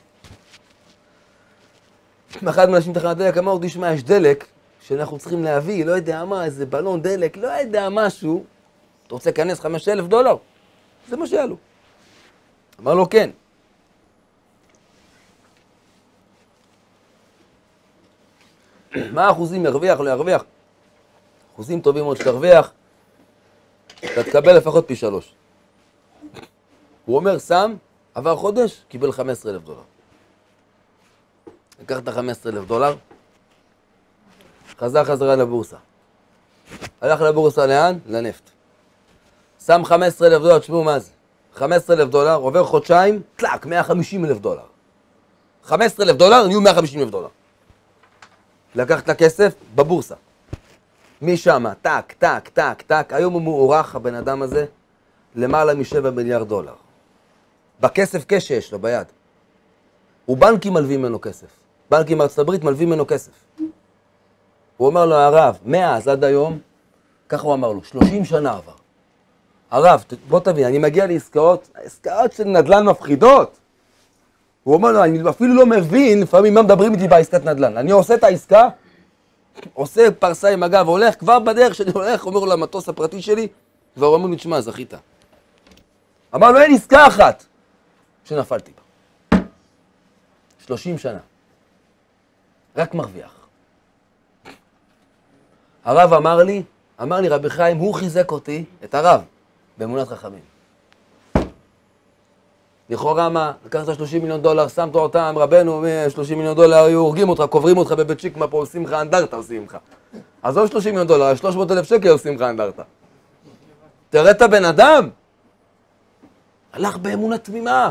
אחד מהאנשים תחנת דלק אמר, תשמע, יש דלק שאנחנו צריכים להביא, לא יודע מה, איזה בלון דלק, לא יודע משהו. אתה רוצה להיכנס חמש אלף דולר? זה מה שהיה לו. אמר לו, כן. מה האחוזים ירוויח, לא ירוויח? אחוזים טובים עוד שתרוויח, אתה תקבל לפחות פי שלוש. הוא אומר, שם, עבר חודש, קיבל חמישה עשר אלף דולר. לקח את ה-חמישה עשר אלף דולר, חזר חזרה לבורסה. הלך לבורסה לאן? לנפט. שם חמישה עשר אלף דולר, תשמעו מה זה. חמישה עשר אלף דולר, עובר חודשיים, טלק, מאה וחמישים אלף דולר. חמישה עשר אלף דולר, נהיו מאה וחמישים אלף דולר. לקח את הכסף בבורסה. משם, טק, טק, טק, טק. היום הוא מוערך, הבן אדם הזה, למעלה משבע מיליארד דולר. בכסף קש שיש לו, ביד. ובנקים מלווים ממנו כסף. בנקים מארצות הברית מלווים ממנו כסף. הוא אומר לו, הרב, מאז עד היום, ככה הוא אמר לו, שלושים שנה עבר. הרב, בוא תבין, אני מגיע לעסקאות, עסקאות של נדל"ן מפחידות. הוא אומר לו, אני אפילו לא מבין, לפעמים מה מדברים איתי בעסקת נדל"ן. אני עושה את העסקה, עושה פרסה עם הגב, הולך, כבר בדרך שאני הולך, אומר לו למטוס הפרטי שלי, והוא אומר לי, תשמע, זכית. אמר לו, אין עסקה אחת שנפלתי בה. שלושים שנה. רק מרוויח. הרב אמר לי, אמר לי, רבי חיים, הוא חיזק אותי, את הרב, באמונת חכמים. לכאורה מה? לקחת שלושים מיליון דולר, שמת אותם, רבנו, שלושים מיליון דולר, היו הורגים אותך, קוברים אותך בבית שיקמה פה, עושים לך אנדרטה, עושים לך. עזוב שלושים מיליון דולר, שלוש מאות אלף שקל עושים לך אנדרטה. תראה את הבן אדם. הלך באמונה תמימה.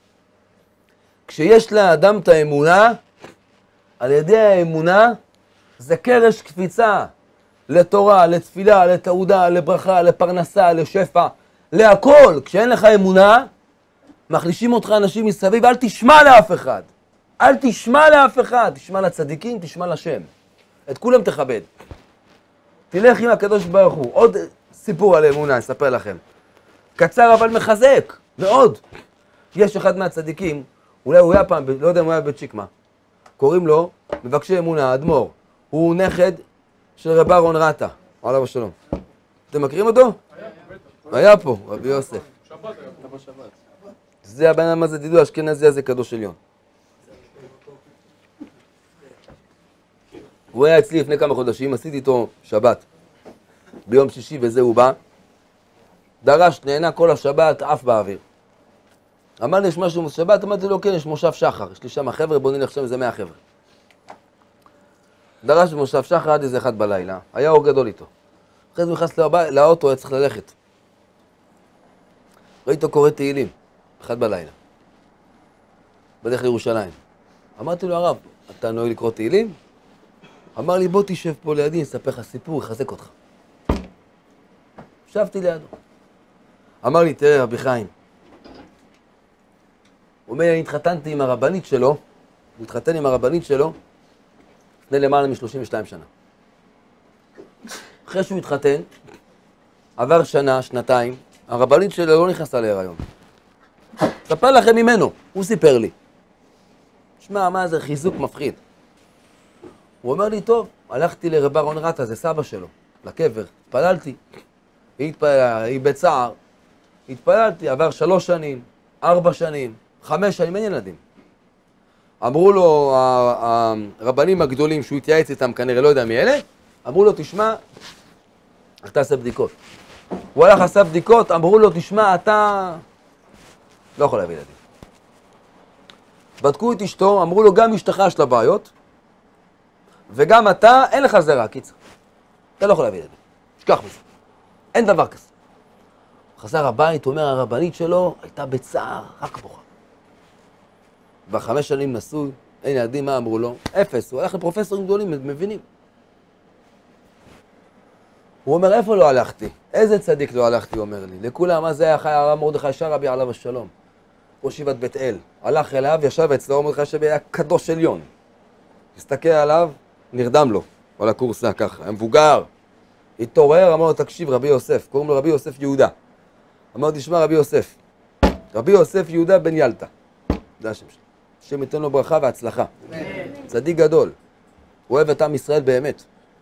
כשיש לאדם את האמונה, על ידי האמונה, זה קרש קפיצה. לתורה, לתפילה, לתעודה, לברכה, לפרנסה, לשפע, להכל. כשאין לך אמונה, מחלישים אותך אנשים מסביב, אל תשמע לאף אחד. אל תשמע לאף אחד. תשמע לצדיקים, תשמע לשם. את כולם תכבד. תלך עם הקדוש ברוך הוא. עוד סיפור על אמונה, אני אספר לכם. קצר אבל מחזק, מאוד. יש אחד מהצדיקים, אולי הוא היה פעם, לא יודע אם הוא היה בבית שיקמה. קוראים לו מבקשי אמונה, אדמו"ר. הוא נכד של רב אהרון רטה, עליו השלום. אתם מכירים אותו? היה פה, רבי יוסף. שבת היה פה. בשבת. זה הבן אדם הזה, תדעו, אשכנזי הזה קדוש עליון. הוא היה אצלי לפני כמה חודשים, עשיתי איתו שבת. ביום שישי וזה הוא בא. דרש, נהנה כל השבת, עף באוויר. אמר לי, יש משהו בשבת? אמרתי לו, כן, יש מושב שחר. יש לי שם חבר'ה, בוא נלך שם איזה מאה חבר'ה. דרש במושב שחר עד איזה אחד בלילה. היה אור גדול איתו. אחרי זה הוא נכנס לאוטו, היה צריך ללכת. ראיתי אותו קורא תהילים. אחד בלילה. בדרך לירושלים. אמרתי לו, הרב, אתה נוהג לקרוא תהילים? אמר לי, בוא תשב פה לידי, נספר לך סיפור, יחזק אותך. ישבתי לידו. אמר לי, תראה, רבי חיים. הוא אומר, אני התחתנתי עם הרבנית שלו, הוא התחתן עם הרבנית שלו, לפני למעלה מ-שלושים ושתיים שנה. אחרי שהוא התחתן, עבר שנה, שנתיים, הרבנית שלו לא נכנסה להיריון. ספר לכם ממנו, הוא סיפר לי. שמע, מה זה חיזוק מפחיד. הוא אומר לי, טוב, הלכתי לרב אהרון רטה, זה סבא שלו, לקבר, התפללתי. היא, התפל... היא בצער, התפללתי, עבר שלוש שנים, ארבע שנים, חמש שנים, אין ילדים. אמרו לו, הרבנים הגדולים שהוא התייעץ איתם, כנראה לא יודע מי אלה, אמרו לו, תשמע, אתה תעשה בדיקות. הוא הלך עשה בדיקות, אמרו לו, תשמע, אתה לא יכול להביא ילדים. בדקו את אשתו, אמרו לו, גם אשתך יש לה בעיות, וגם אתה, אין לך זרע, קיצר. אתה לא יכול להביא ילדים. שכח מזה. אין דבר כזה. חזר הבית, הוא אומר, הרבנית שלו הייתה בצער, רק בוכה. בחמש שנים נשוי, אין ילדים, מה אמרו לו? אפס. הוא הלך לפרופסורים גדולים, מבינים. הוא אומר, איפה לא הלכתי? איזה צדיק לא הלכתי, הוא אומר לי. לכולם, מה זה היה חי הרב מרדכי שרעבי עליו השלום? ראש ישיבת בית אל. הלך אליו, ישב אצלו, מרדכי שרעבי היה קדוש עליון. הסתכל עליו, נרדם לו, על הקורסה ככה, היה מבוגר. התעורר, אמר לו, תקשיב, רבי יוסף, קוראים לו רבי יוסף יהודה. אמר, תשמע, רבי יוסף. רבי יוסף יהודה בן ילתא. זה השם שלו. השם ייתן לו ברכה והצלחה. צדיק גדול. הוא אוהב את עם ישראל באמת.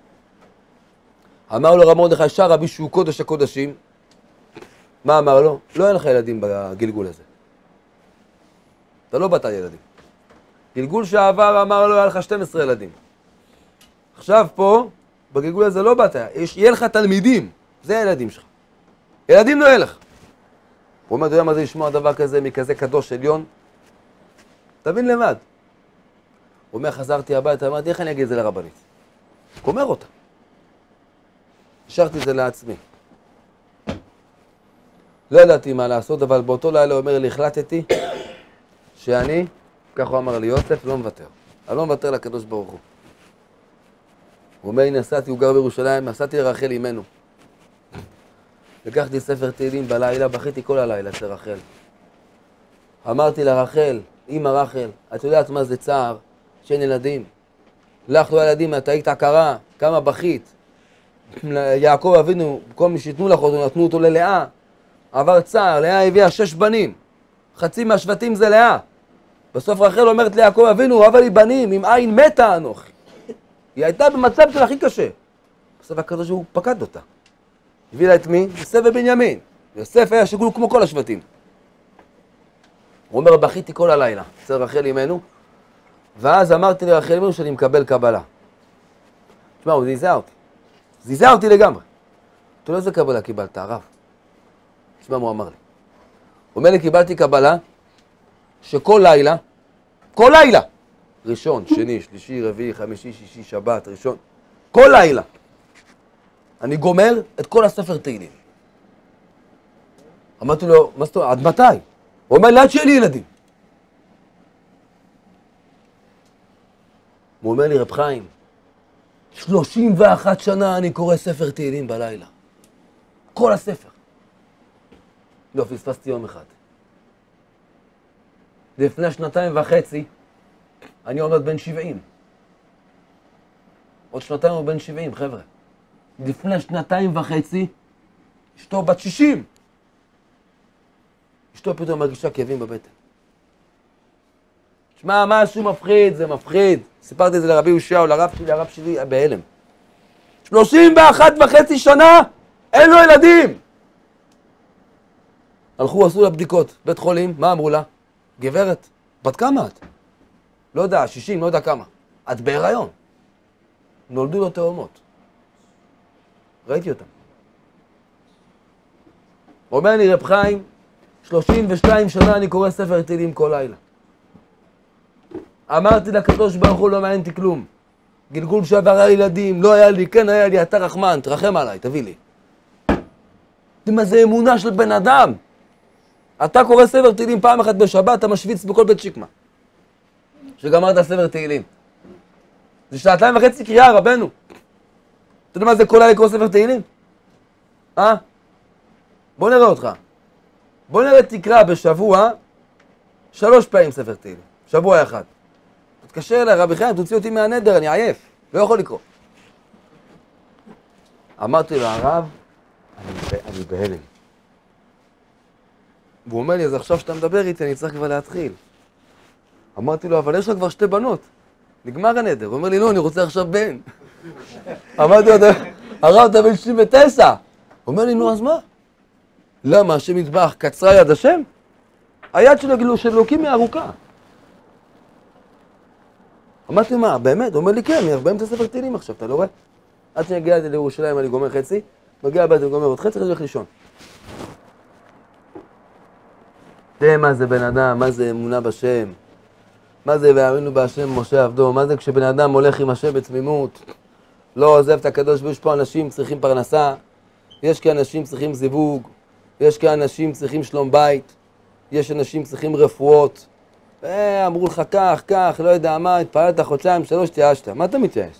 אמר לו רב מרדכי שרעבי שהוא קודש הקודשים. מה אמר לו? לא אין לך ילדים בגלגול הזה. אתה לא באת ילדים. גלגול שעבר אמר לו, היה לך שנים עשר ילדים. עכשיו פה, בגלגול הזה לא באת. יש, יהיה לך תלמידים. זה הילדים שלך. ילדים לא יהיה לך. הוא אומר, אתה יודע מה זה לשמוע דבר כזה מכזה קדוש עליון? תבין לבד. הוא אומר, חזרתי הביתה, אמרתי, איך אני אגיד את זה לרבנית? גומר אותה. השארתי את זה לעצמי. לא ידעתי מה לעשות, אבל באותו לילה הוא אומר לי, החלטתי שאני, כך הוא אמר לי, יוסף, לא מוותר. אני לא מוותר לקדוש ברוך הוא. הוא אומר, נסעתי, הוא גר בירושלים, נסעתי לרחל אימנו. לקחתי ספר תהילים בלילה, בכיתי כל הלילה אצל רחל. אמרתי לרחל, אמא רחל, את יודעת מה זה צער? שאין ילדים. לך לא ילדים, אתה היית עקרה, כמה בכית. יעקב אבינו, כל מי שיתנו לך אותו, נתנו אותו ללאה. עבר צער, לאה הביאה שש בנים. חצי מהשבטים זה לאה. בסוף רחל אומרת ליעקב אבינו, הוא הבא לי בנים, עם עין מתה אנוכי. היא הייתה במצב של הכי קשה. בסוף הקדוש הוא פקד אותה. הביא לה את מי? יוסף ובנימין. יוסף היה שגול כמו כל השבטים. הוא אומר, בכיתי כל הלילה, אצל רחל אימנו, ואז אמרתי לרחל אימנו שאני מקבל קבלה. תשמע, הוא זיזה אותי. זיזה אותי לגמרי. אתה לא איזה קבלה קיבלת, הרב. תשמע, הוא אמר לי. הוא אומר לי, קיבלתי קבלה, שכל לילה, כל לילה, ראשון, שני, שלישי, רביעי, חמישי, שישי, שבת, ראשון, כל לילה, אני גומר את כל הספר תהילים. אמרתי לו, מה זאת אומרת, עד מתי? הוא אומר, לאט שיהיה לי ילדים. הוא אומר לי, רב חיים, שלושים ואחת שנה אני קורא ספר תהילים בלילה. כל הספר. לא, פספסתי יום אחד. לפני שנתיים וחצי, אני עומד בן שבעים. עוד שנתיים הוא בן שבעים, חבר'ה. לפני שנתיים וחצי, אשתו בת שישים. אשתו פתאום מרגישה כאבים בבטן. תשמע, משהו מפחיד, זה מפחיד. סיפרתי את זה לרבי יהושע, לרב שלי, הרב שלי בהלם. שלושים ואחת וחצי שנה, אין לו ילדים. הלכו, עשו לה בדיקות, בית חולים, מה אמרו לה? גברת, בת כמה את? לא יודע, שישים, לא יודע כמה. את בהיריון. נולדו לו תאומות. ראיתי אותם. אומר לי רב חיים, שלושים ושתיים שנה אני קורא ספר תהילים כל לילה. אמרתי לקדוש ברוך הוא, לא מעיינתי כלום. גלגול שעבר הילדים, לא היה לי, כן היה לי, אתה רחמן, תרחם עליי, תביא לי. מה זה אמונה של בן אדם? אתה קורא ספר תהילים פעם אחת בשבת, אתה משוויץ בכל בית שיקמה. שגמרת ספר תהילים. זה שעתיים וחצי קריאה, רבנו. אתה יודע מה זה כל לילה לקרוא ספר תהילים? אה? בוא נראה אותך. בוא נראה תקרא בשבוע שלוש פעמים ספר תהילים. שבוע אחד. תתקשר אליי, רבי חיים, תוציא אותי מהנדר, אני עייף. לא יכול לקרוא. אמרתי לו, הרב, אני, אני בהלם. והוא אומר לי, אז עכשיו שאתה מדבר איתי, אני צריך כבר להתחיל. אמרתי לו, אבל יש לך כבר שתי בנות. נגמר הנדר. הוא אומר לי, לא, אני רוצה עכשיו בן. אמרתי לו, הרב, אתה בן שישים ותשע. הוא אומר לי, נו, אז מה? למה? השם יתברך, קצרה יד השם? היד שלו של אלוקים היא ארוכה. אמרתי, מה, באמת? הוא אומר לי, כן, אני ארבעים את הספר תהילים עכשיו, אתה לא רואה? עד שאני אגיע לירושלים, אני גומר חצי, מגיע הביתה, אני גומר עוד חצי, אני הולך לישון. תראה מה זה בן אדם, מה זה אמונה בשם, מה זה והאמינו בהשם משה עבדו, מה זה כשבן אדם הולך עם השם בתמימות, לא עוזב את הקדוש, ויש פה אנשים צריכים פרנסה, יש כאנשים צריכים זיווג, יש כאנשים צריכים שלום בית, יש אנשים צריכים רפואות, אה, אמרו לך כך, כך, לא יודע מה, התפעלת חודשיים, שלוש, תייאשת, מה אתה מתייאש?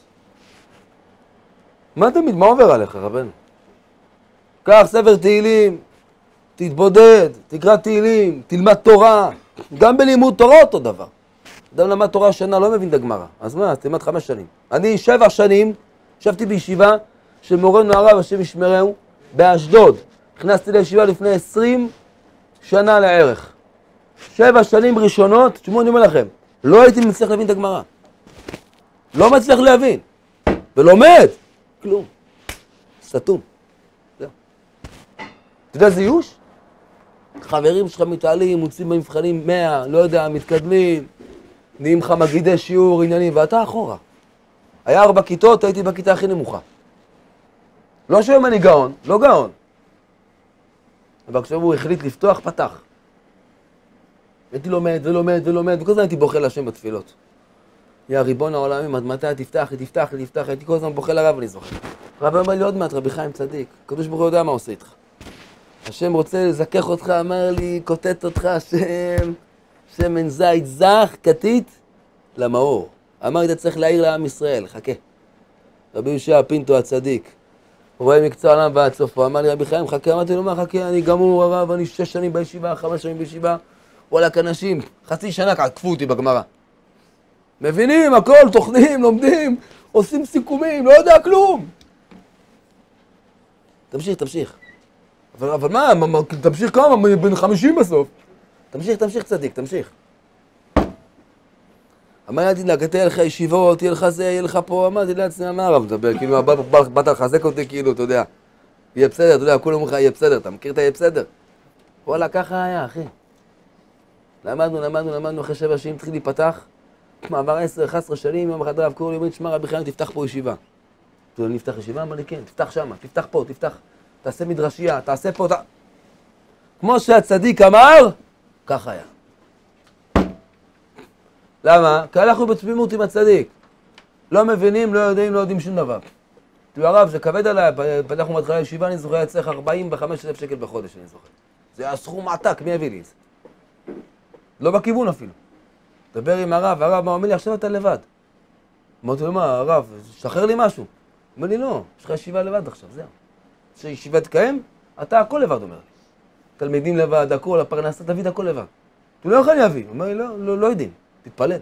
מה תמיד, מה עובר עליך, רבנו? קח ספר תהילים, תתבודד, תקרא תהילים, תלמד תורה, גם בלימוד תורה אותו דבר. אדם למד תורה שנה, לא מבין את הגמרא, אז מה, אז תלמד חמש שנים. אני שבע שנים, ישבתי בישיבה של מורנו הרב, השם ישמרהו, באשדוד. נכנסתי לישיבה לפני עשרים שנה לערך. שבע שנים ראשונות, תשמעו, אני אומר לכם, לא הייתי מצליח להבין את הגמרא. לא מצליח להבין. ולומד, כלום. סתום. זהו. אתה יודע, זה ייאוש? חברים שלך מתעלים, מוצאים במבחנים מאה, לא יודע, מתקדמים, נהיים לך מגידי שיעור, עניינים, ואתה אחורה. היה ארבע כיתות, הייתי בכיתה הכי נמוכה. לא שהיום אני גאון, לא גאון. אבל כשהוא החליט לפתוח, פתח. הייתי לומד ולומד ולומד, וכל הזמן הייתי בוכה להשם בתפילות. יא ריבון העולמים, עד מתי תפתח לי, תפתח לי, תפתח לי, הייתי כל הזמן בוכה לרב, אני זוכר. רב אמר לי עוד מעט, רבי חיים צדיק, הקדוש ברוך הוא יודע מה עושה איתך. השם רוצה לזכך אותך, אמר לי, כותת אותך, השם, שמן זית זך, כתית, למאור. אמר לי, אתה צריך להעיר לעם ישראל, חכה. רבי יושע פינטו הצדיק, הוא רואה מקצוע עולם ועד סוף, הוא אמר לי, רבי חיים, חכה, אמרתי לו, מה חכה, אני גמור הרב, אני שש שנים בישיבה, חמש שנים בישיבה, וואלק אנשים, חצי שנה עקפו אותי בגמרא. מבינים, הכל, תוכנים, לומדים, עושים סיכומים, לא יודע כלום. תמשיך, תמשיך. אבל, אבל מה, תמשיך כמה, בין חמישים בסוף. תמשיך, תמשיך צדיק, תמשיך. אמרתי לה, תהיה לך ישיבות, תהיה לך זה, יהיה לך פה, אמרתי לעצמי, מה הרב מדבר, כאילו, באת לחזק אותי, כאילו, אתה יודע, יהיה בסדר, אתה יודע, כולם אומרים לך, יהיה בסדר, אתה מכיר את יהיה בסדר? וואלה, ככה היה, אחי. למדנו, למדנו, למדנו, אחרי שבע שנים התחיל להיפתח, מעבר עשר אחת עשרה שנים, יום אחד רב קורא לי, אומר, תשמע רבי חיים, תפתח פה ישיבה. תראה, אני אפתח ישיבה? אמר לי, כן, תפתח שמה, תפתח פה, תפתח, תעשה מדרשייה, תעשה פה, ת... כמו שהצדיק אמר, ככה היה. למה? כי אנחנו בתמימות עם הצדיק. לא מבינים, לא יודעים, לא יודעים שום דבר. תראו הרב, זה כבד עליי, פתחנו מתחילה ישיבה, אני זוכר, יצריך ארבעים וחמישה אלף שקל בחודש, אני זוכר. זה היה סכום עתק, מי הביא לי את זה? לא בכיוון אפילו. דבר עם הרב, הרב אומר לי, עכשיו אתה לבד. אמרתי לו, מה, הרב, שחרר לי משהו. אומר לי, לא, יש לך ישיבה לבד עכשיו, זהו. כשישיבה תקיים, אתה הכל לבד, אומר לי. תלמידים לבד, הכל, הפרנסה, תביא את הכל לבד. אתה לא יכול להביא. אומר לי, לא, לא, לא יודעים, תתפלל.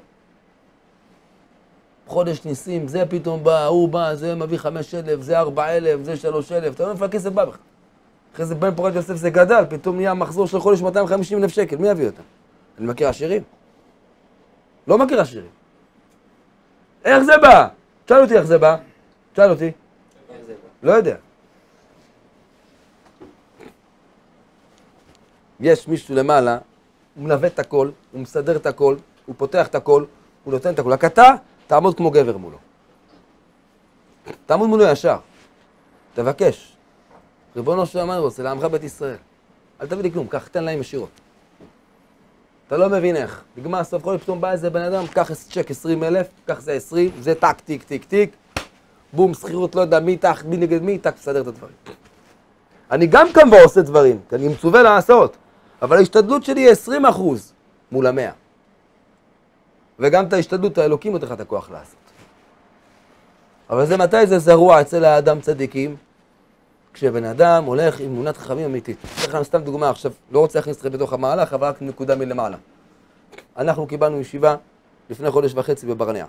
חודש ניסים, זה פתאום בא, הוא בא, זה מביא חמש אלף, זה ארבע אלף, זה שלוש אלף, אתה לא איפה הכסף בא בכלל. אחרי זה בן פורת יוסף זה גדל, פתאום נהיה מחזור של חודש מאתיים וחמישים אלף שקל, מי יביא אותם? אני מכיר עשירים? לא מכיר עשירים. איך זה בא? תשאל אותי איך זה בא. תשאל אותי. איך זה בא? לא יודע. יש מישהו למעלה, הוא מלווה את הכל, הוא מסדר את הכל, הוא פותח את הכל, הוא נותן את הכל. רק אתה, תעמוד כמו גבר מולו. תעמוד מולו ישר. תבקש. ריבונו של עולם, אני רוצה לעמך בית ישראל. אל תביא לי כלום, קח, תן להם ישירות. אתה לא מבין איך. נגמר הסוף חודש, פתאום בא איזה בן אדם, קח צ'ק עשרים אלף, קח זה עשרים, זה טק, טיק, טיק, טיק. בום, שכירות, לא יודע מי תח, מי נגד מי, טק, תסדר את הדברים. אני גם קם ועושה דברים, כי אני מצווה לעשות. אבל ההשתדלות שלי היא עשרים אחוז מול המאה. וגם את ההשתדלות האלוקים נותן לך את הכוח לעשות. אבל זה מתי זה זרוע אצל האדם צדיקים? כשבן אדם הולך עם אמונת חכמים אמיתית. צריך לנו סתם דוגמה עכשיו, לא רוצה להכניס אתכם בתוך המהלך, אבל רק נקודה מלמעלה. אנחנו קיבלנו ישיבה לפני חודש וחצי בברנע.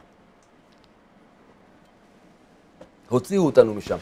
הוציאו אותנו משם.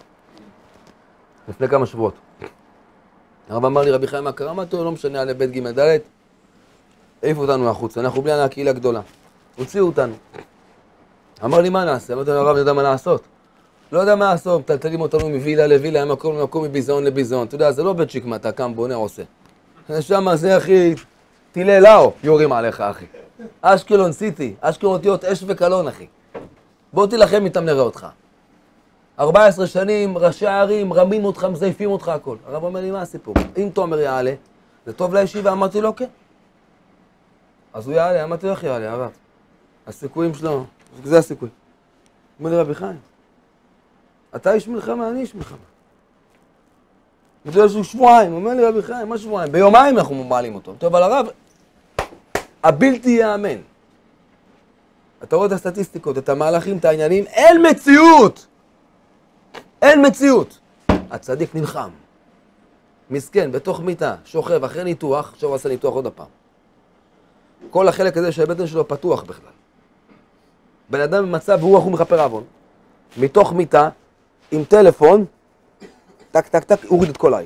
לפני כמה שבועות. הרב אמר לי, רבי חיים, מה קרה? מה טוב, לא משנה, על בית ג' ד', העיפו אותנו החוץ, אנחנו בלי הקהילה הגדולה. הוציאו אותנו. אמר לי, מה נעשה? אמרתי לו, הרב, אני יודע מה לעשות. לא יודע מה לעשות, מטלטלים אותנו מווילה לווילה, מקום למקום מביזיון לביזיון. אתה יודע, זה לא בית שיקמה, אתה קם, בונה, עושה. שם זה, אחי, טילי לאו יורים עליך, אחי. אשקלון סיטי, אשקלון אותיות אש וקלון, אחי. בוא תילחם איתם נראה אותך. ארבע עשרה שנים, ראשי הערים, רמים אותך, מזייפים אותך, הכל. הרב אומר לי, מה הסיפור? אם תומר יעלה, זה טוב לישיבה, אמרתי לו, כן. אז הוא יעלה, אמרתי לו, איך יעלה, הרב? הסיכויים שלו, זה הסיכוי. אומר לי, רבי חיים, אתה איש מלחמה, אני איש מלחמה. אמרתי לו, שבועיים, אומר לי, רבי חיים, מה שבועיים? ביומיים אנחנו מעלים אותו. טוב, אבל הרב, הבלתי יאמן. אתה רואה את הסטטיסטיקות, את המהלכים, את העניינים, אין מציאות! אין מציאות. הצדיק נלחם. מסכן, בתוך מיטה, שוכב אחרי ניתוח, עכשיו הוא עשה ניתוח עוד הפעם. כל החלק הזה שהבטן שלו פתוח בכלל. בן אדם במצב רוח ומכפר עוון. מתוך מיטה, עם טלפון, טק טק טק, הוריד את כל העיר.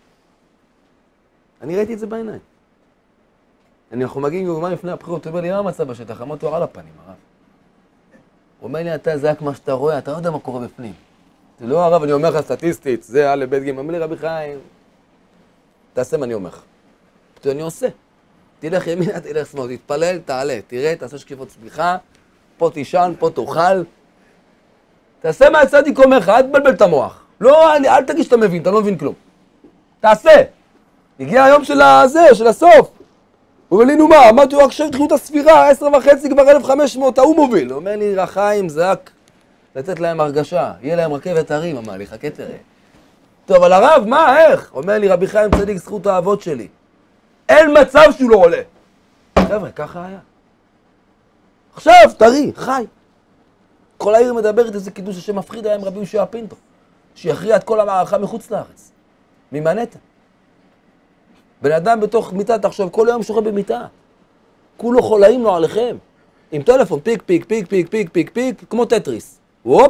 אני ראיתי את זה בעיניים. אנחנו מגיעים יומיים לפני הבחירות, הוא אומר לי, מה המצב בשטח? אמרתי לו, על הפנים, הרב. הוא אומר לי, אתה זה רק מה שאתה רואה, אתה לא יודע מה קורה בפנים. זה לא הרב, אני אומר לך סטטיסטית, זה על לבית ג'. אומר לי, רבי חיים, תעשה מה אני אומר לך. אני עושה. תלך ימינה, תלך שמאל, תתפלל, תעלה, תראה, תעשה שקיפות סליחה, פה תישן, פה תאכל. תעשה מה הצדיק אומר לך, אל תבלבל את המוח. לא, אל תגיד שאתה מבין, אתה לא מבין כלום. תעשה. הגיע היום של הזה, של הסוף. הוא אומר לי, נו מה, אמרתי, רק עכשיו תחילו את הספירה, עשר וחצי כבר אלף וחמש מאות, הוא מוביל. הוא אומר לי, רחיים, זה רק לתת להם הרגשה, יהיה להם רכבת הרים, אמר לי, חכה תראה. טוב, אבל הרב, מה, איך? אומר לי, רבי חיים צדיק, זכות האבות שלי. אין מצב שהוא לא עולה. חבר'ה, ככה היה. עכשיו, תראי, חי. כל העיר מדברת איזה קידוש השם מפחיד היה עם רבי יהושע פינטו, שיכריע את כל המערכה מחוץ לארץ. ממנהטן. בן אדם בתוך מיטה, תחשוב, כל היום שוכב במיטה. כולו חולאים לו עליכם. עם טלפון, פיק, פיק, פיק, פיק, פיק, פיק, פיק, כמו טטריס. וופ.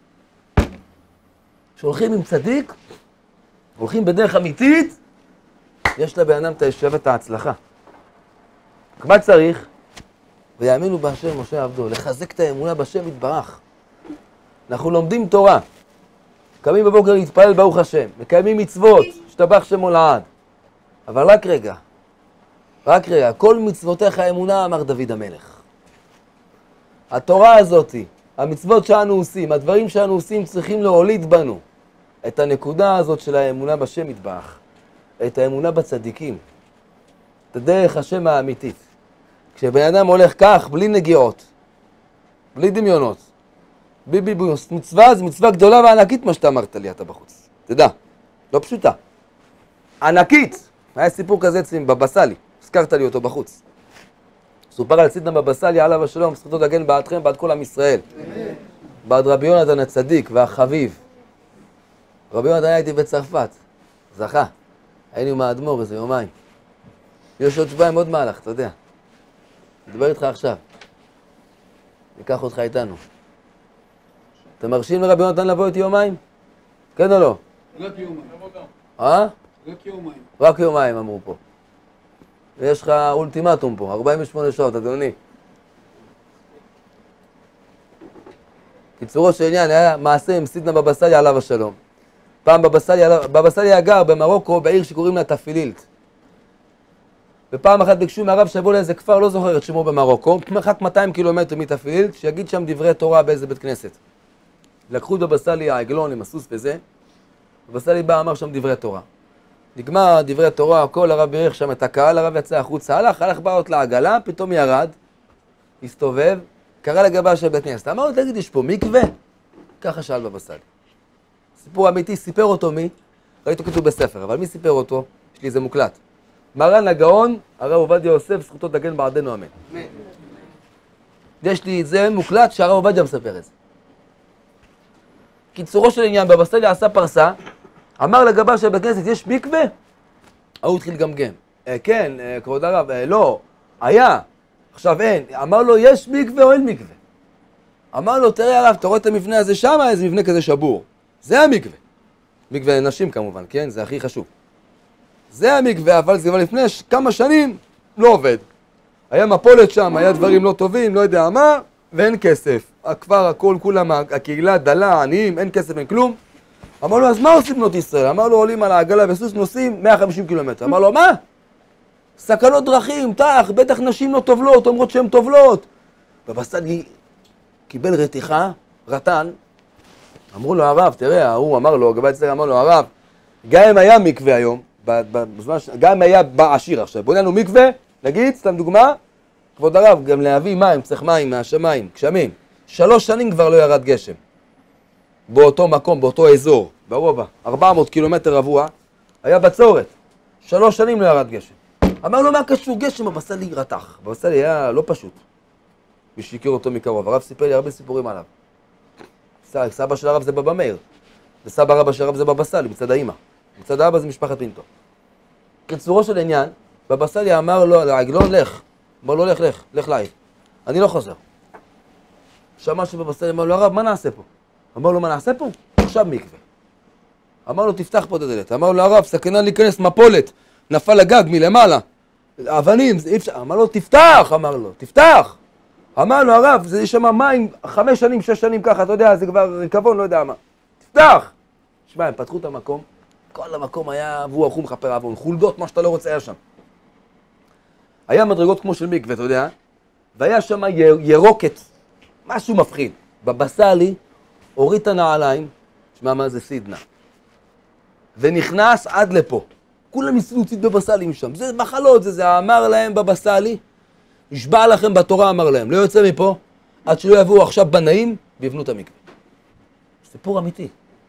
שהולכים עם צדיק, הולכים בדרך אמיתית, יש לבן אדם את הישובת ההצלחה. מה צריך? ויאמינו בהשם משה עבדו, לחזק את האמונה בשם יתברך. אנחנו לומדים תורה, קמים בבוקר להתפלל ברוך השם, מקיימים מצוות, שתבח שמו לעד. אבל רק רגע, רק רגע, כל מצוותיך האמונה, אמר דוד המלך. התורה הזאת, המצוות שאנו עושים, הדברים שאנו עושים צריכים להוליד בנו את הנקודה הזאת של האמונה בשם יתברך, את האמונה בצדיקים, את הדרך השם האמיתית. כשבן אדם הולך כך, בלי נגיעות, בלי דמיונות, ביביבוס, מצווה זה מצווה גדולה וענקית מה שאתה אמרת לי, אתה בחוץ. תדע, לא פשוטה. ענקית. היה סיפור כזה אצלי בבא סאלי, הזכרת לי אותו בחוץ. סופר על צידנא בבא סאלי, עליו השלום, זכותו תגן בעדכם, בעד כל עם ישראל. בעד רבי יונתן הצדיק והחביב. רבי יונתן היה איתי בצרפת, זכה. היינו עם האדמו"ר איזה יומיים. יש עוד שבועיים עוד מהלך, אתה יודע. נדבר איתך עכשיו. ניקח אותך איתנו. אתה מרשים לרבי יונתן לבוא איתי יומיים? כן או לא? רק יומיים. אה? רק יומיים. רק יומיים אמרו פה. ויש לך אולטימטום פה, ארבעים ושמונה שעות, אדוני. קיצורו של עניין, היה מעשה עם סידנא בבא סאלי עליו השלום. פעם בבא סאלי, בבא סאלי היה גר במרוקו, בעיר שקוראים לה תפילילט. ופעם אחת ביקשו מהרב שיבוא לאיזה כפר, לא זוכר את שמו במרוקו, מרחק מאתיים קילומטר מתפילילט, שיגיד שם דברי תורה באיזה בית כנסת. לקחו את בבא סאלי העגלון עם הסוס וזה, בבא סאלי בא אמר שם דברי תורה. נגמר דברי תורה, הכל, הרב בירך שם את הקהל, הרב יצא החוצה, הלך, הלך באות לעגלה, פתאום ירד, הסתובב, קרא לגבה של בית כנסת. אמר לו, תגיד, יש פה מקווה? ככה שאל בבא סאלי. סיפור אמיתי, סיפר אותו מי? ראיתו כתוב בספר, אבל מי סיפר אותו? יש לי איזה מוקלט. מרן הגאון, הרב עובדיה יוסף, זכותו תגן בעדנו אמן. יש לי את זה מוקלט שהרב עובדיה מספר את זה. קיצורו של עניין, בבא סאלי עשה פרסה, אמר לגבה של בית כנסת, יש מקווה? הוא התחיל לגמגם. אה, כן, אה, כבוד הרב, אה, לא, היה, עכשיו אין. אמר לו, יש מקווה או אין מקווה? אמר לו, תראה הרב, אתה רואה את המבנה הזה שם, איזה מבנה כזה שבור. זה המקווה. מקווה לנשים כמובן, כן? זה הכי חשוב. זה המקווה, אבל זה כבר לפני כמה שנים לא עובד. היה מפולת שם, היה דברים לא טובים, לא יודע מה, ואין כסף. הכפר, הכל, כולם, הקהילה דלה, עניים, אין כסף, אין כלום. אמר לו, אז מה עושים בנות ישראל? אמר לו, עולים על העגלה וסוס נוסעים מאה וחמישים קילומטר. אמר לו, מה? סכנות דרכים, תח, בטח נשים לא טובלות, אומרות שהן טובלות. בבא סאלי קיבל רתיחה, רתן. אמרו לו, הרב, תראה, הוא אמר לו, גבאי צעיר אמר לו, הרב, גם אם היה מקווה היום, בזמן, גם אם היה בעשיר עכשיו, בוא נענו מקווה, נגיד, סתם דוגמה, כבוד הרב, גם להביא מים, צריך מים מהשמיים, גשמים. שלוש שנים כבר לא ירד גשם. באותו מקום, באותו אזור, ברובע, ארבע מאות קילומטר רבוע, היה בצורת. שלוש שנים לא ירד גשם. אמר לו, מה קשור גשם? בבא סאלי רתח. בבא סאלי היה לא פשוט. מי שהכיר אותו מקרוב. הרב סיפר לי הרבה סיפורים עליו. סבא של הרב זה בבא מאיר. וסבא רבא של הרב זה בבא סאלי, מצד האמא. מצד האבא זה משפחת פינטו. קיצורו של עניין, בבא סאלי אמר לו, לעגלון, לך. אמר לו, לך, לך, לך לעיר. אני לא חוזר. שמע שבבא סאלי אמר לו, הרב, מה נעשה פה? אמר לו, מה נעשה פה? עכשיו מקווה. אמר לו, תפתח פה את הדלת. אמר לו, הרב, סכנה להיכנס מפולת. נפל הגג מלמעלה. אבנים, זה אי אפשר. אמר לו, תפתח! אמר לו, תפתח! אמר לו, הרב, זה יש שם מים, חמש שנים, שש שנים ככה, אתה יודע, זה כבר ריקבון, לא יודע מה. תפתח! שמע, הם פתחו את המקום, כל המקום היה, והוא אחום חפר עוון, חולדות, מה שאתה לא רוצה היה שם. היה מדרגות כמו של מקווה, אתה יודע, והיה שם ירוקת, משהו מפחיד. בבא סאלי, הוריד את הנעליים, שמע מה זה סידנה, ונכנס עד לפה. כולם ניסו להוציא בבא סאלי משם. זה מחלות, זה, זה אמר להם בבא סאלי, נשבע לכם בתורה, אמר להם, לא יוצא מפה, עד שלא יבואו עכשיו בנאים ויבנו את המקווה. סיפור אמיתי.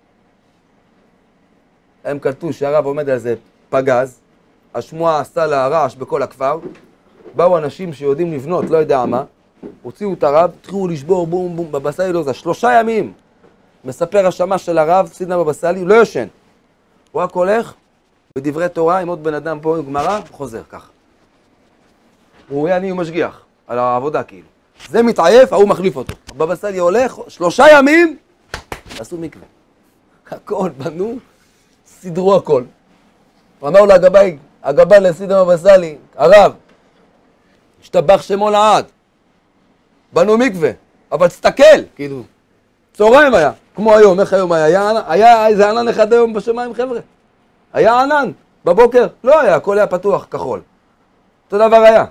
הם קלטו שהרב עומד על זה פגז, השמועה עשתה לה רעש בכל הכפר, באו אנשים שיודעים לבנות, לא יודע מה, הוציאו את הרב, התחילו לשבור בום בום, בבא סאלי לא זה, שלושה ימים, מספר השמש של הרב, סידנא בבא סאלי, לא ישן. הוא רק הולך בדברי תורה עם עוד בן אדם פה עם גמרא, חוזר ככה. הוא יעני משגיח על העבודה כאילו. זה מתעייף, ההוא מחליף אותו. בבא סאלי הולך, שלושה ימים, עשו מקווה. הכל בנו, סידרו הכל. אמר לו הגבאי, הגבאי לסידנא בבא סאלי, הרב, השתבח שמו לעד. בנו מקווה, אבל תסתכל, כאילו, צהריים היה, כמו היום, איך היום היה? היה, היה איזה ענן אחד היום בשמיים, חבר'ה. היה ענן, בבוקר, לא היה, הכל היה פתוח, כחול. אותו דבר היה.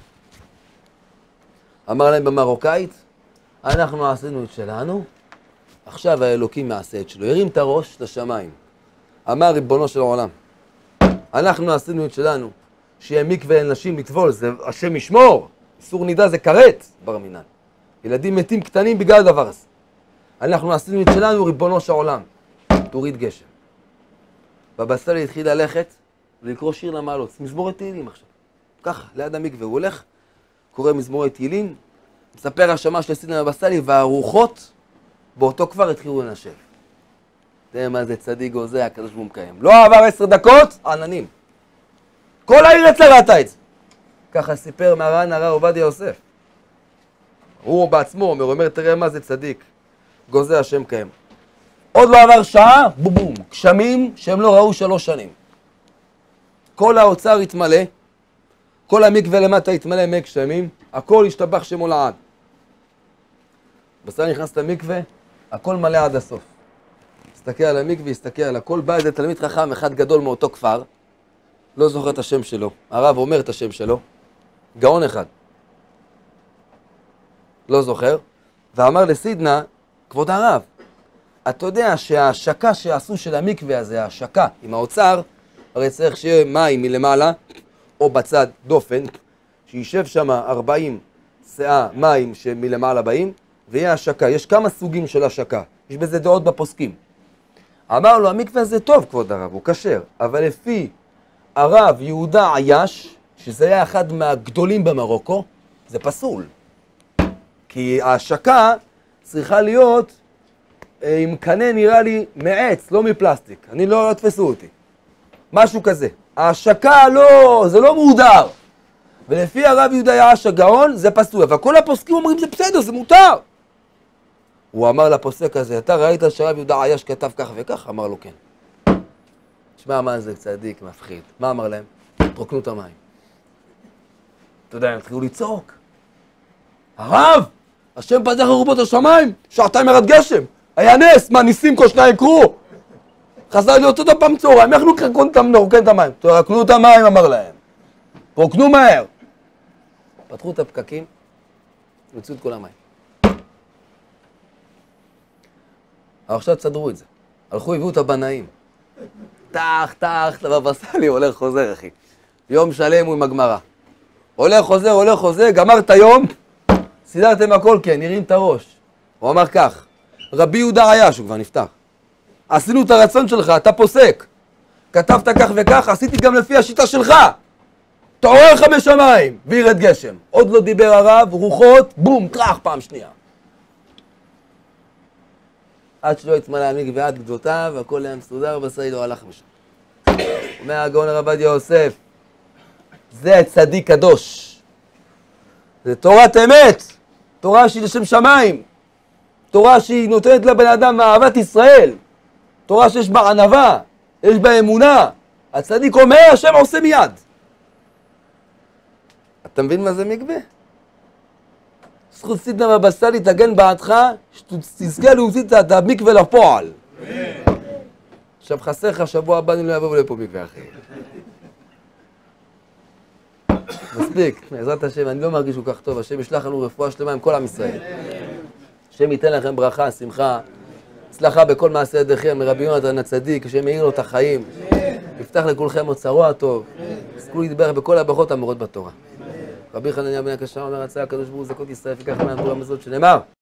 אמר להם במרוקאית, אנחנו עשינו את שלנו, עכשיו האלוקים יעשה את שלו. הרים את הראש לשמיים. אמר ריבונו של העולם, אנחנו עשינו את שלנו, שיהיה מקווה לנשים לטבול, זה השם ישמור. איסור נידה זה כרת בר מינן. ילדים מתים קטנים בגלל הדבר הזה. אנחנו עשינו את שלנו, ריבונו של העולם. תוריד גשם. בבא סאלי התחיל ללכת ולקרוא שיר למעלות, מזמורת תהילים עכשיו. ככה, ליד המקווה, הוא הולך, קורא מזמורת תהילים, מספר השמש לסידנא בבא סאלי, והרוחות באותו כבר התחילו לנשב. תראה מה זה צדיק גוזע, הקדוש ברוך הוא מקיים. לא עבר עשר דקות, עננים. כל העיר אצלה ראתה את זה. ככה סיפר מרן הרב עובדיה יוסף. הוא בעצמו אומר, אומר, תראה מה זה צדיק, גוזע השם קיים. עוד לא עבר שעה, בום בום, גשמים שהם לא ראו שלוש שנים. כל האוצר התמלא, כל המקווה למטה התמלא מי גשמים, הכל השתבח שמו לעד. בסדר נכנס למקווה, הכל מלא עד הסוף. הסתכל על המקווה, הסתכל על הכל, בא איזה תלמיד חכם אחד גדול מאותו כפר, לא זוכר את השם שלו, הרב אומר את השם שלו, גאון אחד, לא זוכר, ואמר לסידנא, כבוד הרב, אתה יודע שההשקה שעשו של המקווה הזה, ההשקה עם האוצר, הרי צריך שיהיה מים מלמעלה, או בצד דופן, שישב שם ארבעים שאה מים שמלמעלה באים, ויהיה השקה. יש כמה סוגים של השקה, יש בזה דעות בפוסקים. אמר לו, המקווה הזה טוב, כבוד הרב, הוא כשר, אבל לפי הרב יהודה עייש, שזה היה אחד מהגדולים במרוקו, זה פסול. כי ההשקה צריכה להיות עם קנה נראה לי מעץ, לא מפלסטיק. אני לא, לא תפסו אותי. משהו כזה. ההשקה לא, זה לא מודר. ולפי הרב יהודה עייש הגאון, זה פסול. אבל כל הפוסקים אומרים, זה בסדר, זה מותר. הוא אמר לפוסק הזה, אתה ראית שהרב יהודה עייש כתב כך וכך? אמר לו כן. תשמע מה זה צדיק, מפחיד. מה אמר להם? תרוקנו את המים. אתה יודע, הם התחילו לצעוק. הרב, השם פתח ארובות השמיים, שעתיים ירד גשם. היה נס, מה ניסים כל שניים קרו? חזר להיות אותו פעם צהריים, איך נרוקן את המים? תרוקנו את המים, אמר להם. תרוקנו מהר. פתחו את הפקקים, ויצאו את כל המים. עכשיו תסדרו את זה. הלכו, הביאו את הבנאים. טח, טח, בבא סאלי, הולך חוזר, אחי. יום שלם הוא עם הגמרא. הולך חוזר, הולך חוזר, גמר את היום, סידרתם הכל, כן, נראים את הראש. הוא אמר כך, רבי יהודה עייש, הוא כבר נפתח. עשינו את הרצון שלך, אתה פוסק. כתבת כך וכך, עשיתי גם לפי השיטה שלך. תעורר חמש שמיים, וירד גשם. עוד לא דיבר הרב, רוחות, בום, טרח פעם שנייה. עד שלא יתמלא המקווה עד גדותיו, הכל היה מסודר, בבא סאלי לא הלך משם. אומר הגאון הרב עובדיה יוסף, זה צדיק קדוש. זה תורת אמת, תורה שהיא לשם שמיים, תורה שהיא נותנת לבן אדם מאהבת ישראל, תורה שיש בה ענווה, יש בה אמונה. הצדיק אומר, השם עושה מיד. אתה מבין מה זה מקווה? זכות סידנא בבא סאלי תגן בעדך, שתזכה להוציא את המקווה לפועל. עכשיו חסר לך, שבוע הבא אני לא יבוא לפה מקווה אחר. מספיק, בעזרת השם, אני לא מרגיש כל כך טוב, השם ישלח לנו רפואה שלמה עם כל עם ישראל. השם ייתן לכם ברכה, שמחה, הצלחה בכל מעשה ידיכם, מרבי יונתן הצדיק, השם יאיר לו את החיים. יפתח לכולכם אוצרו הטוב. זכו להתברך בכל הברכות האמורות בתורה. רבי חנניה בן עקשיא אומר, רצה הקדוש ברוך הוא זכות ישראל וכך למען תורה מזאת שנאמר.